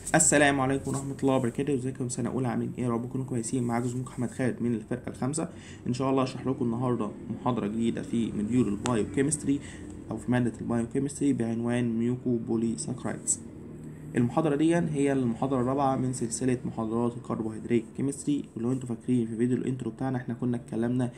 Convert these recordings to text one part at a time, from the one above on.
السلام عليكم ورحمة الله وبركاته. ازيكم سنة أولى عاملين ايه؟ يا رب تكونوا كويسين. معاكم زميلكم أحمد خالد من الفرقة الخامسة. إن شاء الله هشرح لكم النهاردة محاضرة جديدة في مديول البايو كيمستري أو في مادة البايو كيمستري بعنوان ميوكو بولي ساكرايدز. المحاضرة دي هي المحاضرة الرابعة من سلسلة محاضرات الكربوهيدرات كيمستري، ولو انتوا فاكرين في فيديو الانترو بتاعنا احنا كنا اتكلمنا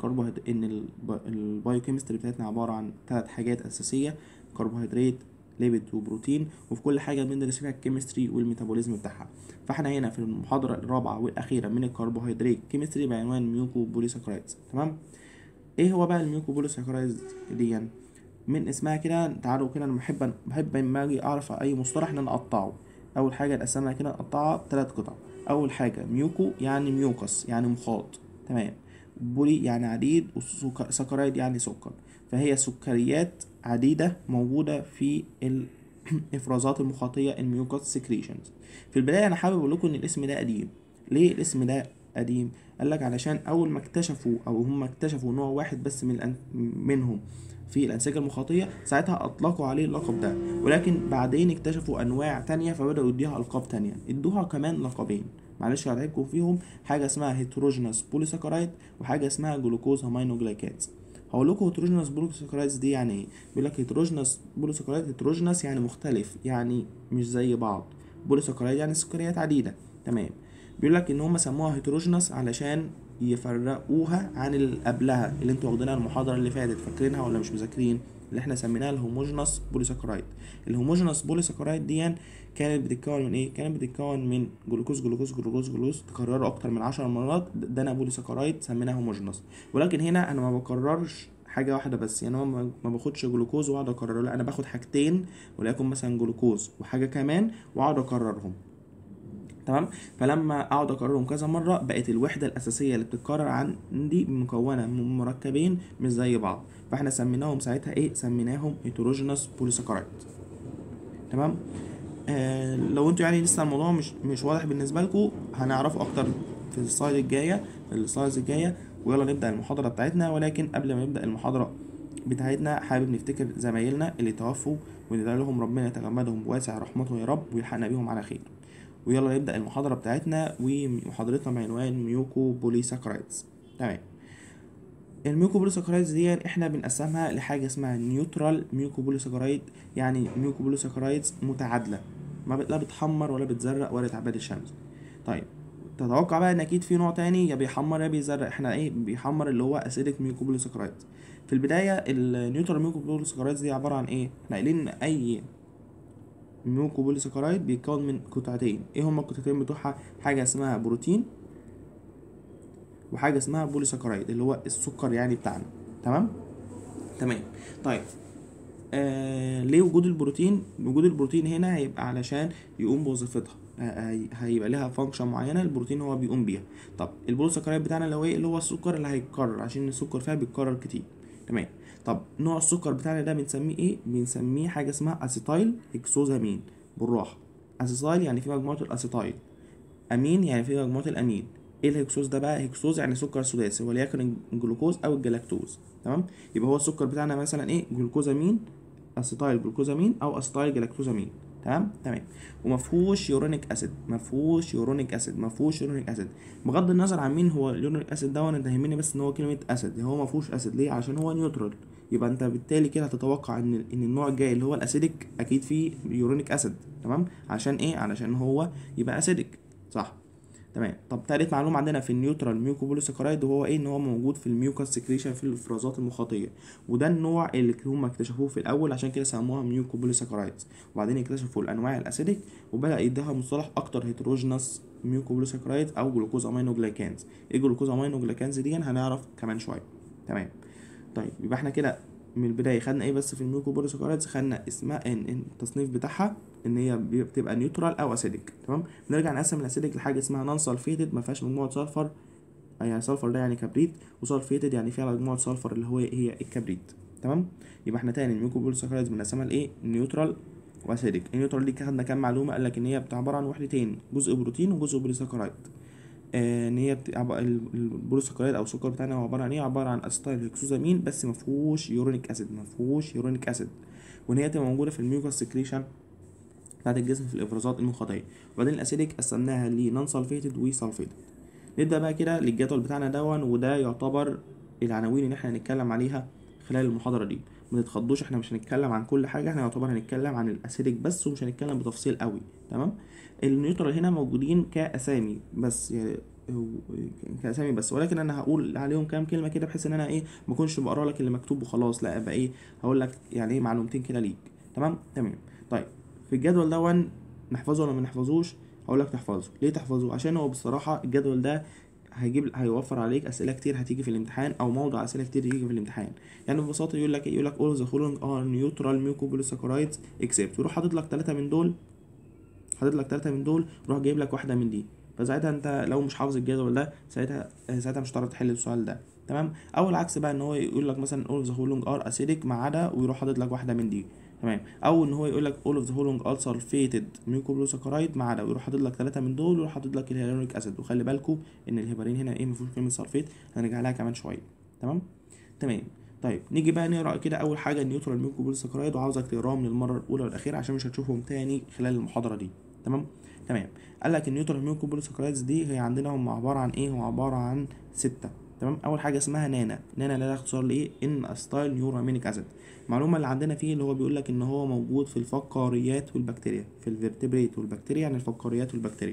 ان البايو كيمستري بتاعتنا عبارة عن 3 حاجات أساسية: كربوهيدرات، ليبيد وبروتين، وفي كل حاجة بندرس فيها الكيمستري والميتابوليزم بتاعها. فاحنا هنا في المحاضرة الرابعة والأخيرة من الكربوهيدرات كيمستري بعنوان ميوكو بوليساكرايدز. تمام. ايه هو بقى الميوكو بوليساكرايدز دي؟ من اسمها كده تعالوا كده، انا بحب لما اجي اعرف اي مصطلح ان انا اقطعه. اول حاجه نقسمها كده، نقطعها 3 قطع. اول حاجه ميوكو يعني ميوكس يعني مخاط، تمام. بولي يعني عديد، وسكرايد يعني سكر. فهي سكريات عديده موجوده في الافرازات المخاطيه، الميوكس سكريشنز. في البدايه انا حابب اقول لكم ان الاسم ده قديم. ليه الاسم ده قديم؟ قال لك علشان اول ما اكتشفوا او هم اكتشفوا نوع واحد بس منهم في الأنسجة المخاطية، ساعتها أطلقوا عليه اللقب ده. ولكن بعدين اكتشفوا أنواع تانية فبدأوا يديها ألقاب تانية، ادوها كمان لقبين. معلش هتعبكم فيهم. حاجة اسمها هيتروجينوس بوليساكرايد، وحاجة اسمها جلوكوز هامينوجلايكانز. هقول لكم هيتروجينوس بوليساكرايدز دي يعني ايه. بيقول لك هيتروجينوس بوليساكرايد، هيتروجينوس يعني مختلف، يعني مش زي بعض. بوليساكرايد يعني سكريات عديدة، تمام. بيقول لك ان هم سموها هيتروجينوس علشان يفرقوها عن اللي قبلها، اللي انتوا واخدينها المحاضره اللي فاتت، فاكرينها ولا مش مذاكرين؟ اللي احنا سميناها الهوموجينوس بوليساكرايد. الهوموجينوس بوليساكرايد دي كانت بتتكون من ايه؟ كانت بتتكون من جلوكوز جلوكوز جلوكوز جلوكوز تكرروا اكتر من 10 مرات، ده انا بوليساكرايد سميناها هوموجينوس. ولكن هنا انا ما بكررش حاجه واحده بس، يعني هو ما باخدش جلوكوز واقعد اكرره، لا انا باخد حاجتين، وليكن مثلا جلوكوز وحاجه كمان واقعد اكررهم، تمام. فلما اقعد اكررهم كذا مره بقت الوحده الاساسيه اللي بتتكرر عندي مكونه من مركبين مش زي بعض، فاحنا سميناهم ساعتها ايه؟ سميناهم هيتروجينوس بوليساكرايد، تمام. لو انتوا يعني لسه الموضوع مش واضح بالنسبه لكم، هنعرفه اكتر في السلايد الجايه، في السلايدز الجايه. ويلا نبدا المحاضره بتاعتنا. ولكن قبل ما نبدا المحاضره بتاعتنا حابب نفتكر زمايلنا اللي توفوا، وندعي لهم ربنا يتغمدهم بواسع رحمته يا رب ويلحقنا بيهم على خير. ويلا نبدأ المحاضرة بتاعتنا، ومحاضرتنا بعنوان ميوكو بوليساكرايدز، تمام. الميوكو بوليساكرايدز دي احنا بنقسمها لحاجة اسمها نيوترال ميوكو بوليساكرايد، يعني ميوكو بوليساكرايدز متعادلة، ما لا بتحمر ولا بتزرق ولا تعباد الشمس. طيب، تتوقع بقى ان اكيد في نوع تاني يا بيحمر يا بيزرق. احنا ايه بيحمر؟ اللي هو اسيدك ميوكو بوليساكرايدز. في البداية النيوترال ميوكو بوليساكرايدز دي عبارة عن ايه؟ احنا قايلين ان اي ميوكو بوليساكرايد بيتكون من قطعتين. ايه هما القطعتين بتوعها؟ حاجه اسمها بروتين، وحاجه اسمها بوليساكرايد اللي هو السكر يعني بتاعنا، تمام. تمام. طيب، ليه وجود البروتين؟ وجود البروتين هنا هيبقى علشان يقوم بوظيفتها، هيبقى لها فانكشن معينه البروتين هو بيقوم بيها. طب البوليساكرايد بتاعنا اللي هو ايه؟ اللي هو السكر اللي هيتكرر، عشان السكر فيها بيتكرر كتير، تمام. طب نوع السكر بتاعنا ده بنسميه ايه؟ بنسميه حاجه اسمها اسيتايل هكسوزامين. بالراحه، اسيتايل يعني في مجموعه الاسيتايل، امين يعني في مجموعه الامين. ايه الهكسوز ده بقى؟ هكسوز يعني سكر سداسي، وليكن الجلوكوز او الجلاكتوز، تمام. يبقى هو السكر بتاعنا مثلا ايه؟ جلوكوزامين، اسيتايل جلوكوزامين او اسيتايل جلاكتوزامين، تمام تمام. ومفهوش يورونيك اسيد، مفهوش يورونيك اسيد، مفهوش يورونيك اسيد. بغض النظر عن مين هو اليورونيك اسيد ده، انا يهمني بس ان هو كلمه اسيد، هو مفهوش اسيد ليه؟ عشان هو نيوترال. يبقى انت بالتالي كده هتتوقع ان النوع الجاي اللي هو الاسيدك اكيد فيه يورونيك اسيد، تمام. عشان ايه؟ علشان هو يبقى اسيدك، صح. تمام. طب تالت معلومه عندنا في النيوترال ميوكوبوليساكرايد وهو ايه؟ ان هو موجود في الميوكاس سكريشن في الافرازات المخاطيه، وده النوع اللي هم اكتشفوه في الاول، عشان كده سموها ميوكوبوليساكرايدز. وبعدين اكتشفوا الانواع الاسيديك وبدا يديها مصطلح اكتر هيتروجينوس ميوكوبوليساكرايدز او جلوكوز امينو جلايكانز. ايه جلوكوز امينو جلايكانز دي؟ هنعرف كمان شويه، تمام. طيب يبقى احنا كده من البدايه خدنا ايه بس في الميوكوبوليساكرايدز؟ خدنا اسمها ان التصنيف بتاعها ان هي بتبقى نيوترال او اسيديك، تمام. نرجع نقسم الاسيديك لحاجه اسمها نون سلفيتد، ما فيهاش مجموعه سلفر، يعني سلفر ده يعني كبريت، وسلفيتد يعني فيها مجموعه سلفر اللي هي الكبريت، تمام. يبقى احنا تاني الميوكوبوليساكرايدز بنقسمها لايه؟ نيوترال واسيديك. النيوترال دي خدنا كام معلومه؟ قال لك ان هي عباره عن وحدتين، جزء بروتين وجزء بوليساكرايد. ان هي البوليساكرايد او السكر بتاعنا هو عباره عن ايه؟ عباره عن اسيتايل هكسوزامين بس ما فيهوش يورونيك اسيد، ما فيهوش يورونيك اسيد. وان هي تبقى موجوده في الميوكاس سكريشن بتاعت الجسم في الافرازات المخاطيه. وبعدين الاسيديك قسمناها لنون سلفيتد وسلفيتد. نبدا بقى كده للجدول بتاعنا دون، وده يعتبر العناوين اللي احنا هنتكلم عليها خلال المحاضره دي. ما تتخضوش، احنا مش هنتكلم عن كل حاجه، احنا يعتبر هنتكلم عن الاسيديك بس ومش هنتكلم بتفصيل قوي. تمام. النيوترال هنا موجودين كاسامي بس يعني، كاسامي بس، ولكن انا هقول عليهم كام كلمه كده بحيث ان انا ايه ما اكونش بقرا لك اللي مكتوب وخلاص، لا ابقى ايه هقول لك يعني ايه معلومتين كده ليك. تمام. طيب في الجدول دون نحفظه ولا ما نحفظوش؟ هقول لك تحفظه. ليه تحفظه؟ عشان هو بصراحه الجدول ده هيوفر عليك اسئله كتير هتيجي في الامتحان، او موضوع اسئله كتير يجي في الامتحان. يعني ببساطه يقول لك all the following are neutral mucopolysaccharides except، يروح حاطط لك 3 من دول، روح جايب لك واحده من دي. فساعتها انت لو مش حافظ الجدول ده ساعتها مش هتعرف تحل السؤال ده. تمام. او العكس بقى، ان هو يقول لك مثلا all the following are acidic ما عدا، ويروح حاطط لك واحده من دي. تمام. او ان هو يقول لك all of the following are sulfated mucopolysaccharides ما عدا، ويروح حاطط لك 3 من دول، ويروح حاطط لك الهيالورونيك اسيد. وخلي بالكم ان الهيبرين هنا ايه، ما فيهوش كلمه سلفيت، هنرجع لها كمان شويه. تمام. طيب نيجي بقى نقرا كده اول حاجه النيوترال ميوكوبوليساكرايد، وعاوزك تقراهم للمره الاولى والاخيره عشان مش هتشوفهم تاني خلال المحاضره دي. تمام. قال لك النيوترال ميوكوبوليساكرايدز دي هي عندنا هم عباره عن ايه؟ هو عباره عن 6. تمام. اول حاجه اسمها نانا ده اختصار لايه؟ ان استايل نيورامينيك اسيد. المعلومه اللي عندنا فيه اللي هو بيقول لك ان هو موجود في الفقاريات والبكتيريا، في الفيرتبريت والبكتيريا، يعني الفقاريات والبكتيريا.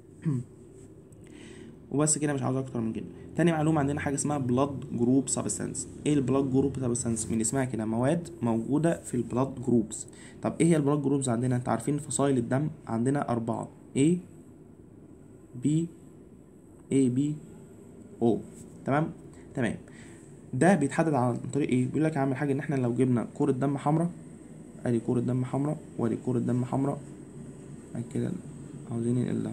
وبس كده، مش عاوز اكتر من كده. تاني معلومه عندنا حاجه اسمها بلاد جروب سبستانس. ايه البلاد جروب سبستانس؟ من اسمها كده مواد موجوده في البلاد جروبس. طب ايه هي البلاد جروبس عندنا؟ انت عارفين فصائل الدم عندنا 4: A B A B O. تمام. ده بيتحدد عن طريق ايه؟ بيقول لك اعمل حاجه ان احنا لو جبنا كوره دم حمراء، ادي كوره دم حمراء وادي كوره دم حمراء، بعد كده عاوزين ننقلها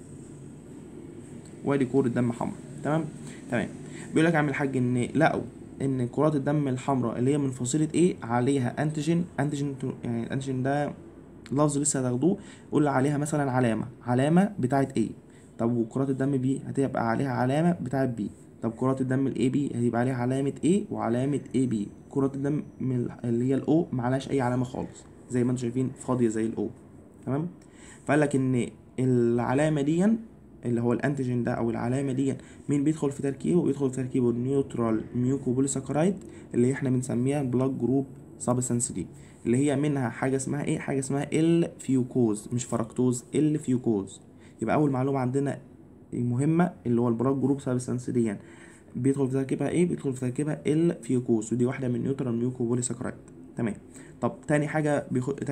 وادي كوره دم حمراء. تمام. بيقول لك اعمل حاجه ان لقوا ان كرات الدم الحمراء اللي هي من فصيله ايه عليها انتيجين يعني الانتيجين ده لفظ لسه هتاخدوه، قول عليها مثلا علامه بتاعه ايه. طب وكرات الدم بي هتبقى عليها علامه بتاعه بي. طب كرات الدم الاي بي هتبقى عليها علامه ايه وعلامه اي بي. كرات الدم اللي هي الاو معلهاش اي علامه خالص، زي ما انتم شايفين فاضيه زي الاو. تمام. فقال لك ان العلامه دي اللي هو الانتيجين ده او العلامه دي مين بيدخل في تركيبه؟ بيدخل في تركيبه النيوترال ميوكوبوليساكرايد اللي احنا بنسميها البلاك جروب سبستانس دي، اللي هي منها حاجه اسمها ايه؟ حاجه اسمها الفيوكوز، مش فركتوز، الفيوكوز. يبقى اول معلومه عندنا مهمه اللي هو البلاك جروب سبستانس دي بيدخل في تركيبها ايه؟ بيدخل في تركيبها الفيوكوز، ودي واحده من نيوترال ميوكوبوليساكرايد. تمام. طب تاني حاجه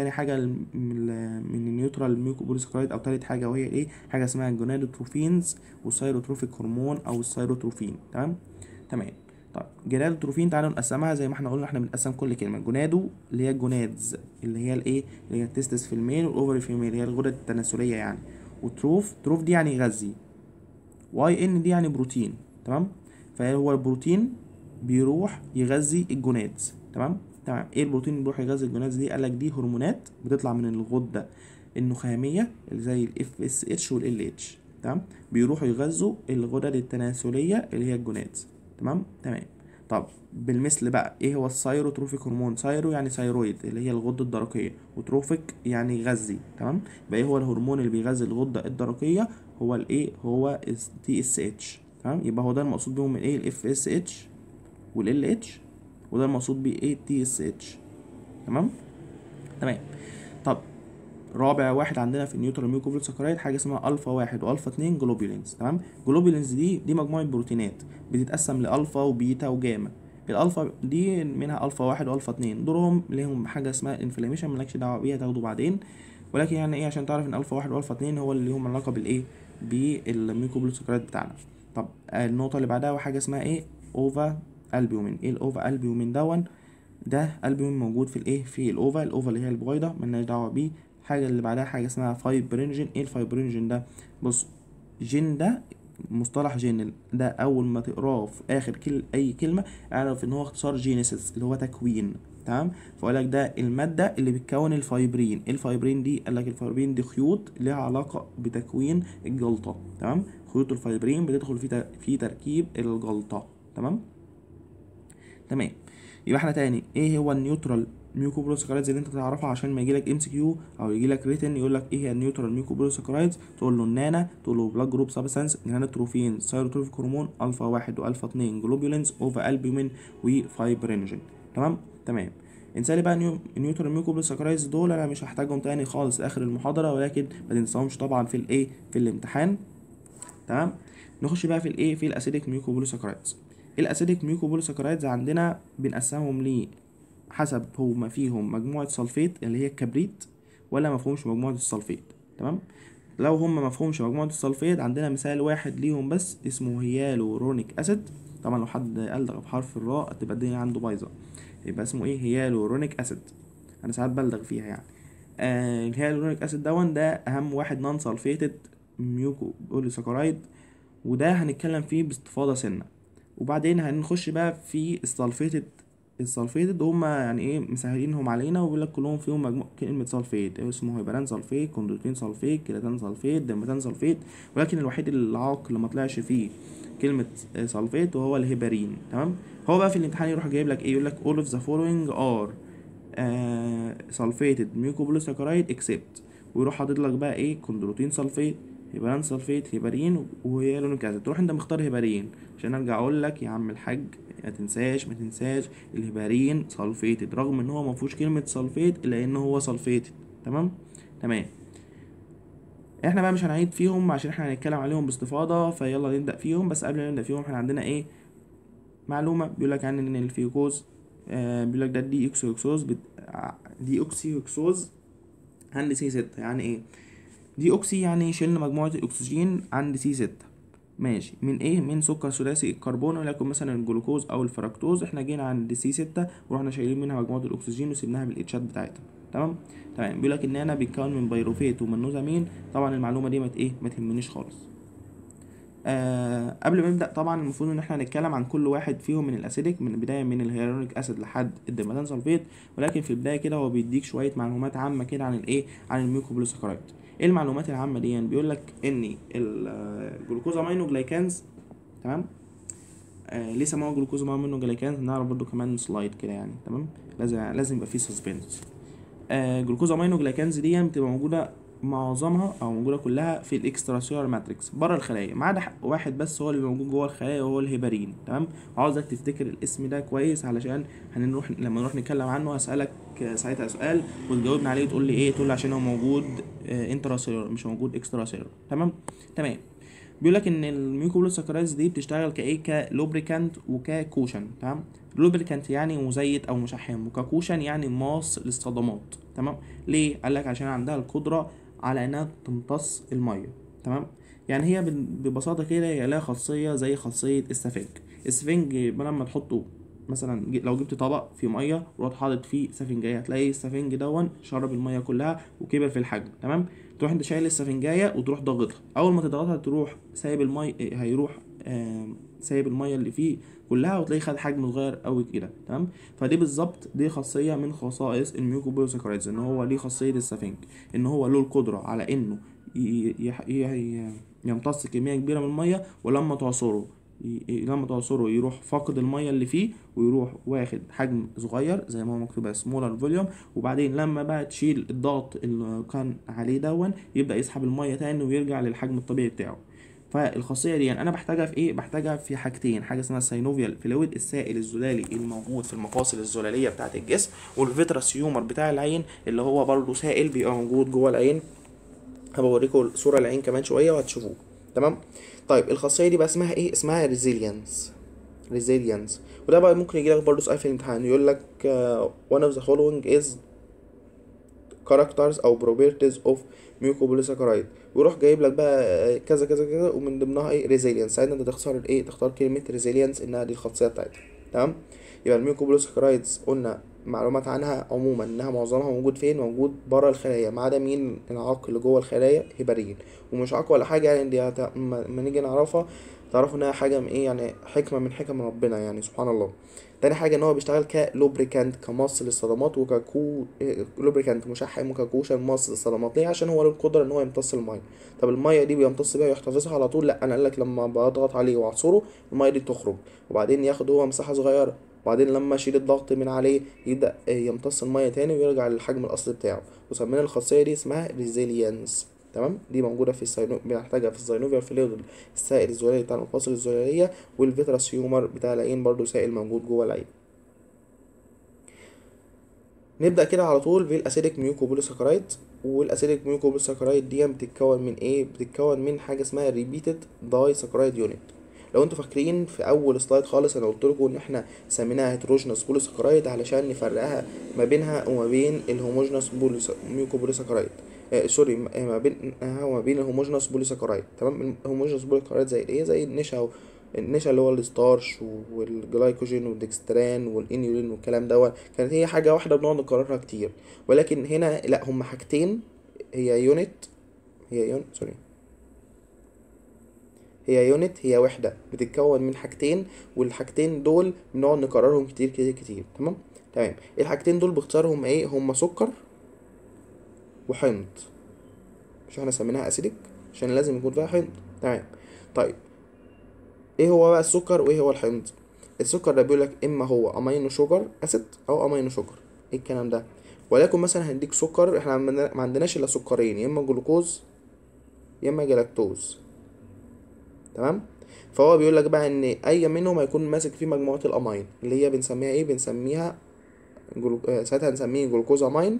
من النيوترال ميوكوبوليساكرايد، او تالت حاجه، وهي ايه؟ حاجه اسمها الجونادوتروفينز والسيروتروفيك هرمون او السيروتروفين. تمام. طب جونادوتروفين تعالوا نقسمها زي ما احنا قلنا، احنا بنقسم كل كلمه. جونادو اللي هي الجونادز اللي هي الايه؟ اللي هي التستس في الميل والاوفري في الميل، اللي هي الغدد التناسليه يعني. وتروف دي يعني يغذي. واي ان دي يعني بروتين. تمام. فهو البروتين بيروح يغذي الجونادز. تمام. ايه البروتين اللي بيروح يغذي الجونادز دي؟ قالك دي هرمونات بتطلع من الغده النخاميه اللي زي الاف اس اتش والال اتش. تمام. بيروحوا يغذوا الغدد التناسليه اللي هي الجونادز. تمام. طب بالمثل بقى، ايه هو السيروتروفيك هرمون؟ سيرو يعني ثيرويد اللي هي الغده الدرقيه، وتروفيك يعني يغذي. تمام. يبقى ايه هو الهرمون اللي بيغذي الغده الدرقيه؟ هو الايه؟ هو تي اس اتش. تمام. يبقى هو ده المقصود بيهم الايه؟ الاف اس اتش والال اتش، وده المقصود بيه ايه؟ تي اس اتش. تمام. طب رابع واحد عندنا في النيوترال ميوكوبوليساكرايد حاجه اسمها الفا 1 والفا 2 جلوبولينز. تمام. جلوبولينز دي مجموعه بروتينات بتتقسم لالفا وبيتا وجاما. الالفا دي منها الفا 1 والفا 2، دورهم ليهم حاجه اسمها انفلاميشن، مالكش دعوه بيها، تاخده بعدين. ولكن يعني ايه؟ عشان تعرف ان الفا 1 والفا 2 هو اللي ليهم علاقه بالايه؟ بالميوكوبوليساكرايد بتاعنا. طب النقطه اللي بعدها وحاجه اسمها ايه؟ اوفا البيومين. ايه الاوفا البيومين دون؟ ده البيومين موجود في الايه؟ في الاوفا اللي هي البويضه، ملناش دعوه بيه. الحاجه اللي بعدها حاجه اسمها فايبرينجين. ايه الفايبرينجين ده؟ بص، جين ده مصطلح جين ده اول ما تقراه في اخر اي كلمه اعرف ان هو اختصار جينيسيس اللي هو تكوين. تمام. فاقول لك ده الماده اللي بتكون الفايبرين. الفايبرين دي قال لك الفايبرين دي خيوط لها علاقه بتكوين الجلطه. تمام. خيوط الفايبرين بتدخل في تركيب الجلطه. تمام. يبقى احنا تاني، ايه هو النيوترال ميوكوبوليساكرايدز اللي انت تعرفها عشان ما يجيلك ام سي كيو او يجيلك ريتن يقول لك ايه هي النيوترال ميوكوبوليساكرايدز، تقول له النانا، تقول له بلاك جروب سبستانس، جرانيتروفين، سيروتروفيك هرمون، الفا 1 والفا 2، جلوبولينز، اوفا البومين، وفايبرينوجين. تمام. انسالي بقى نيوترال ميوكوبوليساكرايدز دول انا مش هحتاجهم تاني خالص اخر المحاضره، ولكن ما تنساهمش طبعا في الايه في الامتحان. تمام. نخش بقى في الايه في الاسيديك ميوكوبوليساكرايدز. الاسيديك ميوكوبوليساكرايدز عندنا بنقسمهم ل حسب هما فيهم مجموعة سلفيت اللي هي الكبريت ولا مفهومش مجموعة السلفيت. تمام. لو هما مفهومش مجموعة السلفيت عندنا مثال واحد ليهم بس اسمه هيالورونيك اسيد. طبعا لو حد ألدغ بحرف الراء تبقى الدنيا عنده بايظة، يبقى اسمه ايه هيالورونيك اسيد. انا ساعات بلدغ فيها يعني. الهيالورونيك اسيد ده اهم واحد نون سلفيتد ميوكو بوليساكرايد، وده هنتكلم فيه باستفاضة سنة. وبعدين هنخش بقى في السلفيتد هما يعني ايه مسهلينهم علينا، وبيقول لك كلهم فيهم مجموع كلمة سلفيت اسمه هيبران سلفيت، كوندروتين سلفيت، كيلاتان سلفيت، ديمتان سلفيت، ولكن الوحيد العاق اللي ما طلعش فيه كلمة سلفيت وهو الهيبارين. تمام. هو بقى في الامتحان يروح جايب لك ايه، يقول لك all of the following are sulfated mucopolysaccharides except، ويروح حاطط لك بقى ايه كوندروتين سلفيت، هيبران سلفيت، هيبارين، وهيالورونيك اسيد. تروح انت مختار هيبارين عشان ارجع اقول لك يا عم الحاج ما تنساش الهيبارين سلفيتد رغم ان هو ما فيهوش كلمه سلفيت الا ان هو سلفيتد. تمام. احنا بقى مش هنعيد فيهم عشان احنا هنتكلم عليهم باستفاضه، فيلا نبدا فيهم. بس قبل ما نبدا فيهم احنا عندنا ايه معلومه بيقول لك عن ان الفيوكوز بيقول لك ده دي اوكسي هكسوز عند سي 6. يعني ايه دي اوكسي؟ يعني شلنا مجموعه الاكسجين عند سي 6. ماشي. من ايه؟ من سكر ثلاثي الكربون، وليكن مثلا الجلوكوز او الفركتوز. احنا جينا عند سي 6 ورحنا شايلين منها مجموعه الاكسجين وسيبناها بالاتشات بتاعتها. تمام. بيقول لك ان انا بيتكون من بيروفيت ومنوزامين. طبعا المعلومه دي ما تهمنيش خالص. قبل ما نبدا طبعا المفروض ان احنا هنتكلم عن كل واحد فيهم من الاسيديك، من بدايه من الهيالورونيك اسيد لحد الديميثان سلفيت. ولكن في البدايه كده هو بيديك شويه معلومات عامه كده عن الايه عن الميوكوبوليساكرايد. ايه المعلومات العامه دي؟ يعني بيقول لك ان الجلوكوز امينو جلايكانز. تمام. ليه سموه جلوكوز امينو جلايكانز؟ نعرف برضو كمان سلايد كده يعني. تمام. لازم يبقى فيه سسبنس. جلوكوز امينو جلايكانز دي بتبقى موجوده معظمها او موجوده كلها في الاكسترا سيلولار ماتريكس بره الخلايا، ما عدا واحد بس هو اللي موجود جوه الخلايا وهو الهيبارين. تمام. عاوزك تفتكر الاسم ده كويس علشان لما نروح نتكلم عنه هسالك ساعتها سؤال وتجاوبني عليه تقول لي ايه، تقول لي عشان هو موجود انترا سيلولار مش موجود اكسترا سيلولار. تمام. بيقول لك ان الميوكوبوليساكرايدز دي بتشتغل كايه كلوبريكانت وككوشن. تمام. لوبريكانت يعني مزيت او مشحم، وككوشن يعني ماص للصدمات. تمام. ليه؟ قال لك عشان عندها القدره على انها تمتص الميه. تمام. يعني هي ببساطه كده هي لها خاصيه زي خاصيه السفنج. السفنج لما تحطه مثلا لو جبت طبق فيه ميه ورحت حاطط فيه سفنجيه هتلاقي السفنج شرب الميه كلها وكبر في الحجم. تمام. تروح انت شايل السفنجايه وتروح ضاغطها، اول ما تضغطها تروح سايب الميه، هيروح سايب الميه اللي فيه كلها وتلاقيه خد حجم صغير قوي كده. تمام. فدي بالظبط دي خاصيه من خصائص الميوكوبوليساكرايدز، ان هو ليه خاصيه السفنج ان هو له القدره على انه يمتص كميه كبيره من الميه، ولما تعصره يروح فاقد الميه اللي فيه ويروح واخد حجم صغير زي ما هو مكتوب سمولر فوليوم. وبعدين لما بقى تشيل الضغط اللي كان عليه يبدا يسحب الميه تاني ويرجع للحجم الطبيعي بتاعه. فالخاصيه دي انا بحتاجها في ايه؟ بحتاجها في حاجتين، حاجه اسمها السينوفيال فلويد السائل الزلالي الموجود في المفاصل الزلاليه بتاعه الجسم، والفيتراس هيومر بتاع العين اللي هو برضه سائل بيبقى موجود جوه العين. هبوريكم صوره العين كمان شويه وهتشوفوه. تمام. طيب الخاصيه دي بقى اسمها ايه؟ اسمها ريزيليانس. وده بقى ممكن يجي لك برضه سؤال في الامتحان يقول لك one of the following is characters او properties of mucopolysaccharides، ويروح جايب لك بقى كذا كذا كذا ومن ضمنها ايه ريزيليانس. ساعتها انت تختار الايه؟ تختار كلمه ريزيليانس انها دي الخاصيه بتاعتها. تمام. يبقى الميوكوبوليساكرايدز قلنا معلومات عنها عموما انها معظمها موجود فين؟ موجود بره الخلايا ما عدا مين؟ العاق اللي جوه الخلايا هيبارين. ومش عاق ولا حاجه يعني، دي ما نيجي نعرفها تعرفوا انها حاجه من ايه يعني، حكمه من حكم ربنا يعني سبحان الله. تاني حاجه ان هو بيشتغل كلوبريكانت كمص للصدمات، لوبريكانت مشحم وككوشن مص للصدمات. ليه؟ عشان هو له القدره ان هو يمتص الميه. طب الميه دي بيمتص بيها ويحتفظها على طول؟ لا، انا قال لك لما بضغط عليه واعصره الميه دي تخرج، وبعدين ياخد هو مساحه صغيره وبعدين لما اشيل الضغط من عليه يبدا يمتص الميه تاني ويرجع للحجم الاصلي بتاعه، وسمينا الخاصيه دي اسمها ريزيلينس. تمام، دي موجوده في بنحتاجها في الساينوفيال فلويد، السائل الزلالي بتاع المفاصل الزلاليه، والفيتراس هيومر بتاع العين برضو سائل موجود جوه العين. نبدا كده على طول بالاسيديك ميوكوبوليساكرايد. والاسيديك ميوكوبوليساكرايد دي بتتكون من ايه؟ بتتكون من حاجه اسمها ريبيتد داي ساكرايد يونت. لو انتوا فاكرين في اول سلايد خالص انا قلت لكم ان احنا سميناها هيتروجينوس بوليساكرايد علشان نفرقها ما بينها وما بين الهوموجينوس ميوكوبوليساكرايد. سوري، ما بينها وما بين الهوموجينوس بوليساكرايد. تمام، الهوموجينوس بوليساكرايد زي ايه؟ زي النشا اللي هو الستارش والجلايكوجين والدكستران والانيولين والكلام دوت، كانت هي حاجه واحده بنقعد نكررها كتير. ولكن هنا لا، هما حاجتين. هي يونت سوري، هي وحده بتتكون من حاجتين، والحاجتين دول بنقعد نكررهم كتير كتير كتير. تمام. الحاجتين دول باختصارهم ايه؟ هما سكر وحمض. مش احنا سميناها اسيدك عشان لازم يكون فيها حمض. تمام. طيب ايه هو بقى السكر وايه هو الحمض؟ السكر ده بيقولك اما هو امينو شوجر اسيد او امينو شوجر. ايه الكلام ده؟ ولكن مثلا هنديك سكر، احنا ما عندناش الا سكرين، يا اما جلوكوز يا اما جلاكتوز. تمام. فهو بيقولك بقى ان اي منهم هيكون ماسك فيه مجموعه الامين اللي هي بنسميها ايه؟ بنسميها ساعتها هنسميه جلوكوز امين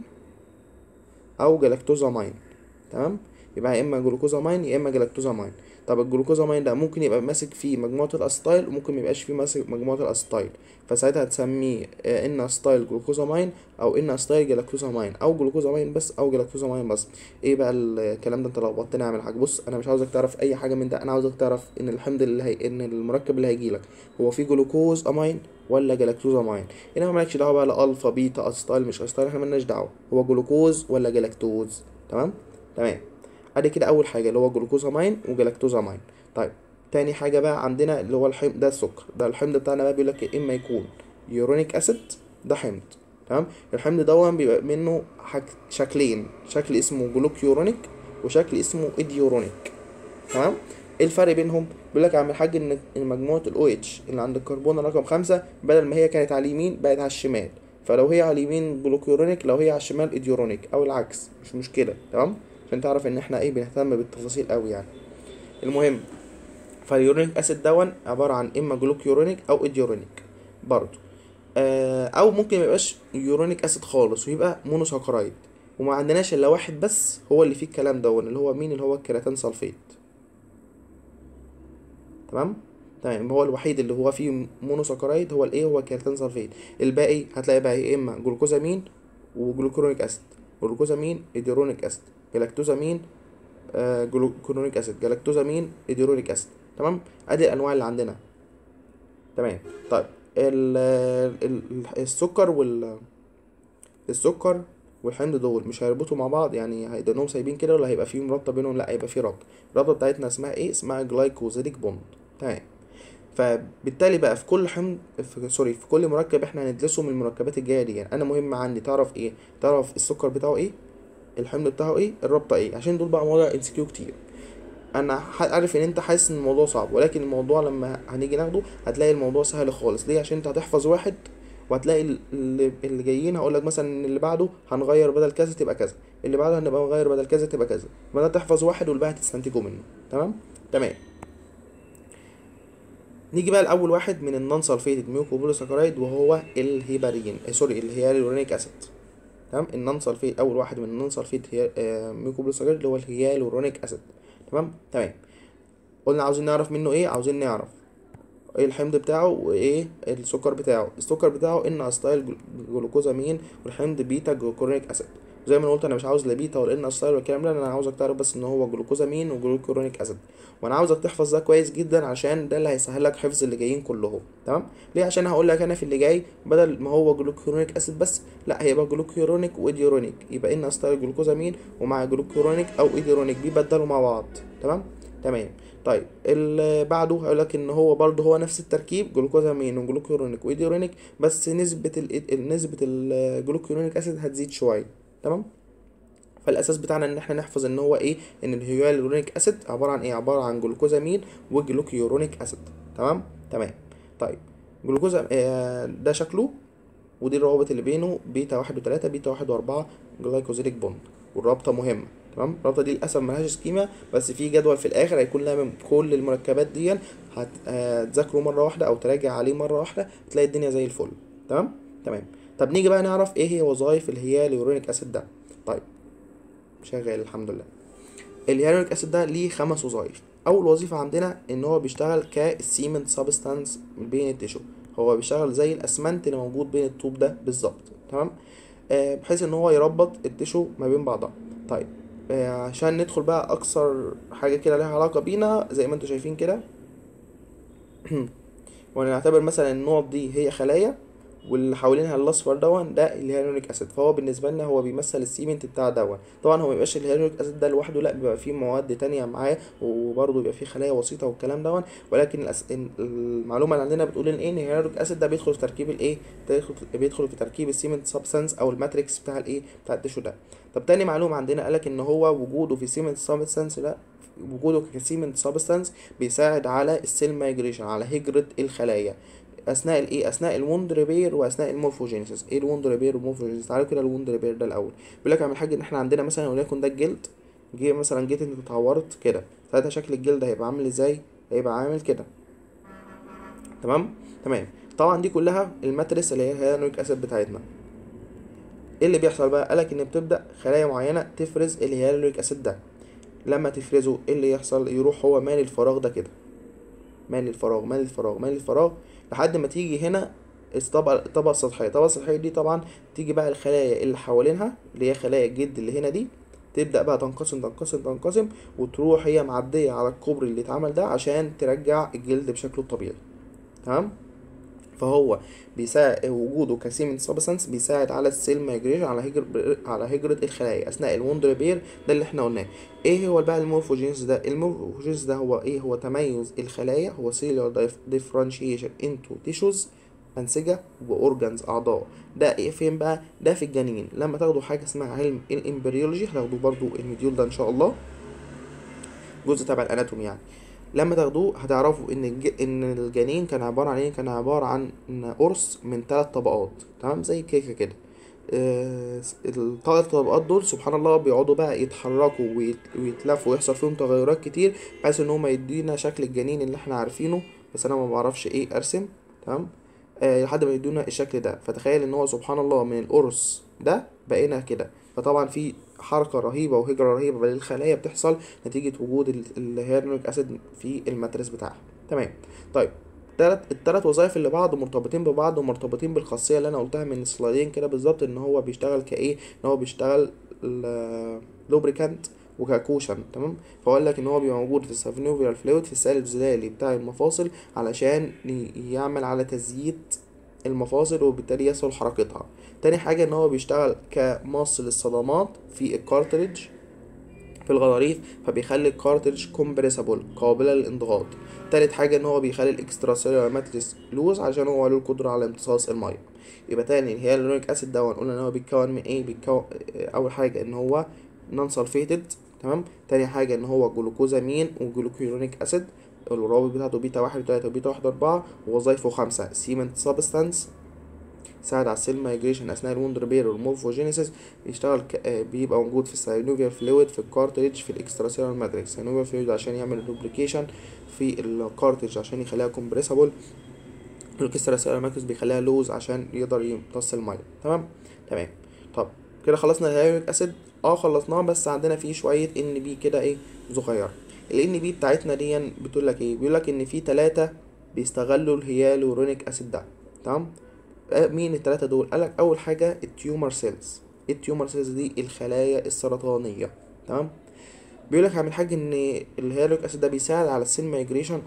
او جلاكتوز امين. تمام. يبقى يا اما جلوكوز امين يا اما جلاكتوز امين. طب الجلوكوز امين ده ممكن يبقى ماسك فيه مجموعه الاسيتايل وممكن ميبقاش فيه ماسك مجموعه الاسيتايل، فساعتها هتسميه ان اسيتايل جلوكوز امين او ان اسيتايل جلاكتوز امين او جلوكوز امين بس او جلاكتوز امين بس. ايه بقى الكلام ده؟ انت لخبطتني. اعمل حاجه، بص انا مش عاوزك تعرف اي حاجه من ده، انا عاوزك تعرف ان الحمض ان المركب اللي هيجيلك هو فيه جلوكوز امين ولا جلاكتوز امين. انما مالكش دعوه بقى لا الفا بيتا اسيتايل مش اسيتايل، احنا مالناش دعوه، هو جلوكوز ولا جلاكتوز. تمام. ادي كده اول حاجه اللي هو جلوكوزامين وجلاكتوزامين. طيب تاني حاجه بقى عندنا اللي هو الحمض، ده السكر، ده الحمض بتاعنا بقى بيقول لك اما يكون يورونيك اسيد، ده حمض. تمام. الحمض ده بيبقى منه شكلين، شكل اسمه جلوكيورونيك وشكل اسمه ايديورونيك. تمام. ايه الفرق بينهم؟ بيقول لك يا عم الحاج ان مجموعه الاو اتش اللي عند الكربون رقم 5 بدل ما هي كانت على اليمين بقت على الشمال، فلو هي على اليمين جلوكيورونيك لو هي على الشمال ايديورونيك او العكس، مش مشكله. تمام، عشان تعرف ان احنا ايه بنهتم بالتفاصيل قوي يعني. المهم، فاليورونيك اسيد دون عباره عن اما جلوكيورونيك او ايديورونيك برضه. او ممكن ميبقاش يورونيك اسيد خالص ويبقى مونوساكرايد، وما عندناش الا واحد بس هو اللي فيه الكلام دون، اللي هو مين؟ اللي هو الكرياتين سلفيت. تمام. هو الوحيد اللي هو فيه مونوساكرايد هو الايه؟ هو الكرياتين سلفيت. الباقي هتلاقي بقى يا اما جلوكوزامين وجلوكورونيك اسيد، جلوكوزامين ايديورونيك اسيد، جلاكتوزامين جلوكورونيك اسيد، جلاكتوزامين ايديورونيك اسيد. تمام. ادي الانواع اللي عندنا. تمام. طيب السكر السكر والحمض دول مش هيربطوا مع بعض، يعني هيدنهم سايبين كده ولا هيبقى فيهم رابطه بينهم؟ لا، هيبقى في رابطه. الرابطه بتاعتنا اسمها ايه؟ اسمها جلايكوزيديك بوند. تمام. فبالتالي بقى في كل في كل مركب احنا هندرسه من المركبات الجايه دي، يعني انا مهم عندي تعرف ايه؟ تعرف السكر بتاعه ايه، الحمض بتاعه ايه، الرابطه ايه، عشان دول بقى مواضيع ام سي كيو كتير. انا عارف ان انت حاسس ان الموضوع صعب، ولكن الموضوع لما هنيجي ناخده هتلاقي الموضوع سهل خالص. ليه؟ عشان انت هتحفظ واحد وهتلاقي اللي جايين هقول لك مثلا ان اللي بعده هنغير بدل كذا تبقى كذا، اللي بعده هنبقى نغير بدل كذا تبقى كذا، بدل تحفظ واحد والباقي هتستنتجه منه. تمام. تمام. نيجي بقى لاول واحد من النون سلفيتد ميوكوبوليساكرايد وهو الهيبارين سوري الهيالورونيك اسيد. تمام. النون سلفيت، اول واحد من النون سلفيت هي ميوكوبوليساكرايد اللي هو الهيالورونيك اسيد. تمام. قلنا عاوزين نعرف منه ايه؟ عاوزين نعرف ايه الحمض بتاعه وايه السكر بتاعه. السكر بتاعه ان اسيتايل جلوكوزامين، والحمض بيتا جلوكورونيك اسيد. زي ما انا قلت انا مش عاوز لا بيتا ولا ان اسيتايل ولا الكلام ده، انا عاوزك تعرف بس ان هو جلوكوزامين وجلوكورونيك اسيد، وانا عاوزك تحفظ ده كويس جدا عشان ده اللي هيسهل لك حفظ اللي جايين كلهم. تمام. ليه؟ عشان هقول لك انا في اللي جاي بدل ما هو جلوكورونيك اسيد بس، لا هيبقى جلوكورونيك وايديورونيك، يبقى ان اسيتايل جلوكوزامين ومع جلوكورونيك او ايديورونيك بيبدلوا مع بعض. تمام. تمام. طيب اللي بعده هيقول لك ان هو برضه هو نفس التركيب جلوكوزامين وجلوكورونيك وايديورونيك، بس نسبة الجلوكورونيك اسيد هتزيد شوية. تمام. فالاساس بتاعنا ان احنا نحفظ ان هو ايه؟ ان الهيالورونيك اسيد عبارة عن ايه؟ عبارة عن جلوكوزامين وجلوكيورونيك اسيد. تمام. طيب جلوكوز ده شكله، ودي الروابط اللي بينه بيتا 1 و3 بيتا 1 و4 جلايكوزيليك بوند، والرابطة مهمة. تمام. الرابطة دي للأسف ملهاش سكيمة، بس في جدول في الآخر هيكون لامم كل المركبات دي، هتذاكره مرة واحدة أو تراجع عليه مرة واحدة، تلاقي الدنيا زي الفل. تمام. تمام. طب نيجي بقى نعرف ايه هي وظائف الهيالورونيك أسيد ده. طيب شغال الحمد لله. الهيالورونيك أسيد ده ليه 5 وظائف. أول وظيفة عندنا إن هو بيشتغل كسيمنت سابستانس بين التيشو، هو بيشتغل زي الأسمنت اللي موجود بين الطوب ده بالظبط. تمام. بحيث ان هو يربط التيشو ما بين بعضها. طيب عشان ندخل بقى اكثر حاجه كده لها علاقه بينا زي ما انتم شايفين كده ونعتبر مثلا النقط دي هي خلايا، واللي حوالينها الاصفر ده الهيالورونيك اسيد، فهو بالنسبه لنا هو بيمثل السيمنت بتاع طبعا هو مبيبقاش الهيالورونيك اسيد ده لوحده، لا بيبقى فيه مواد تانية معاه، وبرضه بيبقى فيه خلايا وسيطه والكلام ولكن المعلومه اللي عندنا بتقول ان الهيالورونيك اسيد ده بيدخل في تركيب بيدخل في تركيب السيمنت سبستانس او الماتريكس بتاع بتاع التيشو ده. طب تاني معلومه عندنا قالك ان هو وجوده في سيمنت سبستانس ده، وجوده كسيمنت سبستانس بيساعد على السيل مايجريشن، على هجرة الخلايا اثناء اثناء الوند ريبير واثناء المورفوجينيسيس. ايه الوند ريبير والمورفوجينيسيس؟ تعالوا كده الوند ريبير ده الاول. بيقول لك اعمل حاجه ان احنا عندنا مثلا وليكن ده الجلد، جيت انت اتعورت كده، ساعتها شكل الجلد هيبقى عامل ازاي؟ هيبقى عامل كده. تمام. تمام. طبعا دي كلها الماتريس اللي هي الهيالورونيك اسيد بتاعتنا. ايه اللي بيحصل بقى؟ قالك ان بتبدا خلايا معينه تفرز الهيالورونيك اسيد ده، لما تفرزه ايه اللي يحصل؟ يروح هو مالي الفراغ ده كده، مالي الفراغ مالي الفراغ مالي الفراغ لحد ما تيجي هنا الطبقة السطحية. الطبقة السطحية دي طبعا تيجي بقى الخلايا اللي حوالينها اللي هي خلايا الجلد اللي هنا دي، تبدأ بقى تنقسم تنقسم تنقسم، وتروح هي معدية على الكوبري اللي اتعمل ده عشان ترجع الجلد بشكله الطبيعي. تمام. فهو بيساعد وجوده كسيمنت سبستانس بيساعد على السيل مايجريشن، على هجرة الخلايا اثناء الوند ريبير، ده اللي احنا قلناه. ايه هو بقى المورفوجينيسيس ده؟ المورفوجينيسيس ده هو ايه؟ هو تميز الخلايا، هو سيلولار ديفرنشيشن انتو تيشوز، انسجه واورجانز اعضاء. ده ايه فين بقى؟ ده في الجنين. لما تاخدوا حاجه اسمها علم الامبريولوجي، هتاخدوه برضو المديول ده ان شاء الله، جزء تبع الاناتومي يعني. لما تاخدوه هتعرفوا ان الجنين كان عباره عن ايه؟ كان عباره عن قرص من 3 طبقات. تمام. زي كيكه كده. الثلاث طبقات دول سبحان الله بيقعدوا بقى يتحركوا ويتلفوا ويحصل فيهم تغيرات كتير، بحيث ان هم يدينا شكل الجنين اللي احنا عارفينه، بس انا ما بعرفش ايه ارسم. تمام. لحد ما يدونا الشكل ده. فتخيل ان هو سبحان الله من القرص ده بقينا كده. فطبعا في حركة رهيبة وهجرة رهيبة للخلايا بتحصل نتيجة وجود الهيالورونيك اسيد في الماتريس بتاعها. تمام. طيب التلات وظائف اللي بعض مرتبطين ببعض ومرتبطين بالخاصية اللي انا قلتها من السلايدين كده بالظبط، ان هو بيشتغل كايه؟ ان هو بيشتغل لوبريكانت وكاكوشن. تمام. فاقول لك ان هو بيبقى موجود في السافينوفيال فلويد في السائل الزلالي بتاع المفاصل علشان يعمل على تزييت المفاصل وبالتالي يسهل حركتها. تاني حاجة ان هو بيشتغل كمص للصدمات في الكارتريج في الغضاريف، فبيخلي الكارتريج كومبريسابل قابلة للانضغاط. تالت حاجة ان هو بيخلي الاكسترا سيلولار ماتريس لوز عشان هو له القدرة على امتصاص المية. يبقى تاني الهيالورونيك اسيد ده قلنا ان هو بيتكون من ايه؟ بيتكون اول حاجة ان هو نون سلفيتد. تمام. تاني حاجة ان هو جلوكوزامين وجلوكيرونيك اسيد، الروابط بتاعته بيتا 1 و3 وبيتا 1 و4، ووظايفه 5. سيمنت سبستانس، يساعد على السيل مايجريشن اثناء الوند ريبير والمورفوجينيسيس، بيشتغل بيبقى موجود في الساينوفيال فلويد في الكارتريج في الاكسترا سيلولار ماتريكس. الساينوفيال فلويد عشان يعمل دوبليكيشن في الكارتريج عشان يخليها كومبريسابل، الاكسترا سيلولار ماتريكس بيخليها لوز عشان يقدر يمتص الميه. تمام. تمام. طب كده خلصنا الهيالورونيك اسيد. خلصناه، بس عندنا فيه شويه ان بي كده ايه صغير. الان بي بتاعتنا دي بتقول لك ايه؟ بيقول لك ان في 3 بيستغلوا الهيالورونيك اسيد ده. تمام. مين ال3 دول؟ قالك اول حاجه التيومر سيلز. التيومر سيلز دي الخلايا السرطانيه. تمام. بيقولك هعمل حاجه ان الهيالورونيك اسيد ده بيساعد على السيل مايجريشن،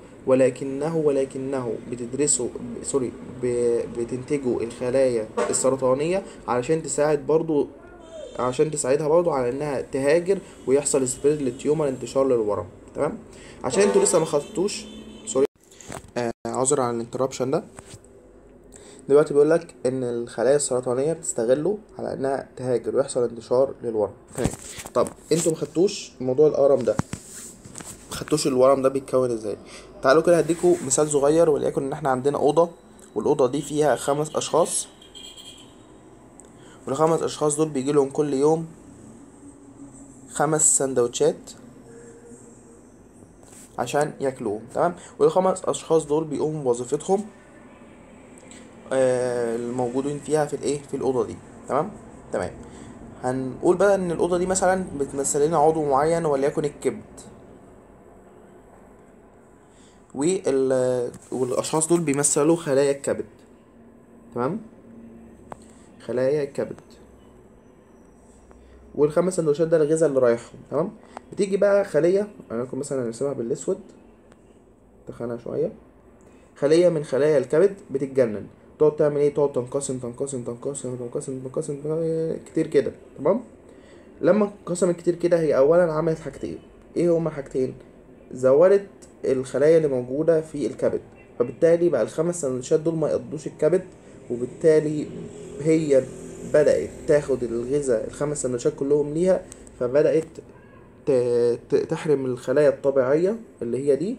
ولكنه بتدرسه سوري بتنتجه الخلايا السرطانيه علشان تساعدها برضو على انها تهاجر ويحصل سبريد للتيومر، انتشار للورم. تمام. عشان انتوا لسه ما خدتوش سوري عذر عن الانتربشن ده. دلوقتي بيقول لك ان الخلايا السرطانيه بتستغله على انها تهاجر ويحصل انتشار للورم. تمام. طب انتوا ما خدتوش موضوع الورم ده، ما خدتوش الورم ده بيتكون ازاي؟ تعالوا كده هديكوا مثال صغير، وليكن ان احنا عندنا اوضه والأوضة دي فيها 5 أشخاص، والخمس أشخاص دول بيجيلهم كل يوم 5 سندوتشات عشان ياكلوهم. تمام. والخمس أشخاص دول بيقوموا بوظيفتهم الموجودين فيها في الإيه، في الأوضة دي. تمام. تمام. هنقول بقى إن الأوضة دي مثلا بتمثل لنا عضو معين وليكن الكبد، والأشخاص دول بيمثلوا خلايا الكبد. تمام. خلايا الكبد، والخمس سندوتشات ده الغذاء اللي رايحهم. تمام. بتيجي بقى خلية، انا لكم مثلا هنرسمها بالاسود، تخانها شوية. خلية من خلايا الكبد بتتجنن، تقعد تعمل ايه، تقعد تنقسم تنقسم تنقسم تنقسم تنقسم كتير كده. تمام. لما انقسمت كتير كده، هي اولا عملت حاجتين. ايه هما حاجتين؟ زودت الخلايا اللي موجودة في الكبد، فبالتالي بقى الخمس سندوتشات دول ما يقضوش الكبد، وبالتالي هي بدأت تاخد الغذاء الخمس سندوتشات كلهم ليها، فبدأت تحرم الخلايا الطبيعية اللي هي دي.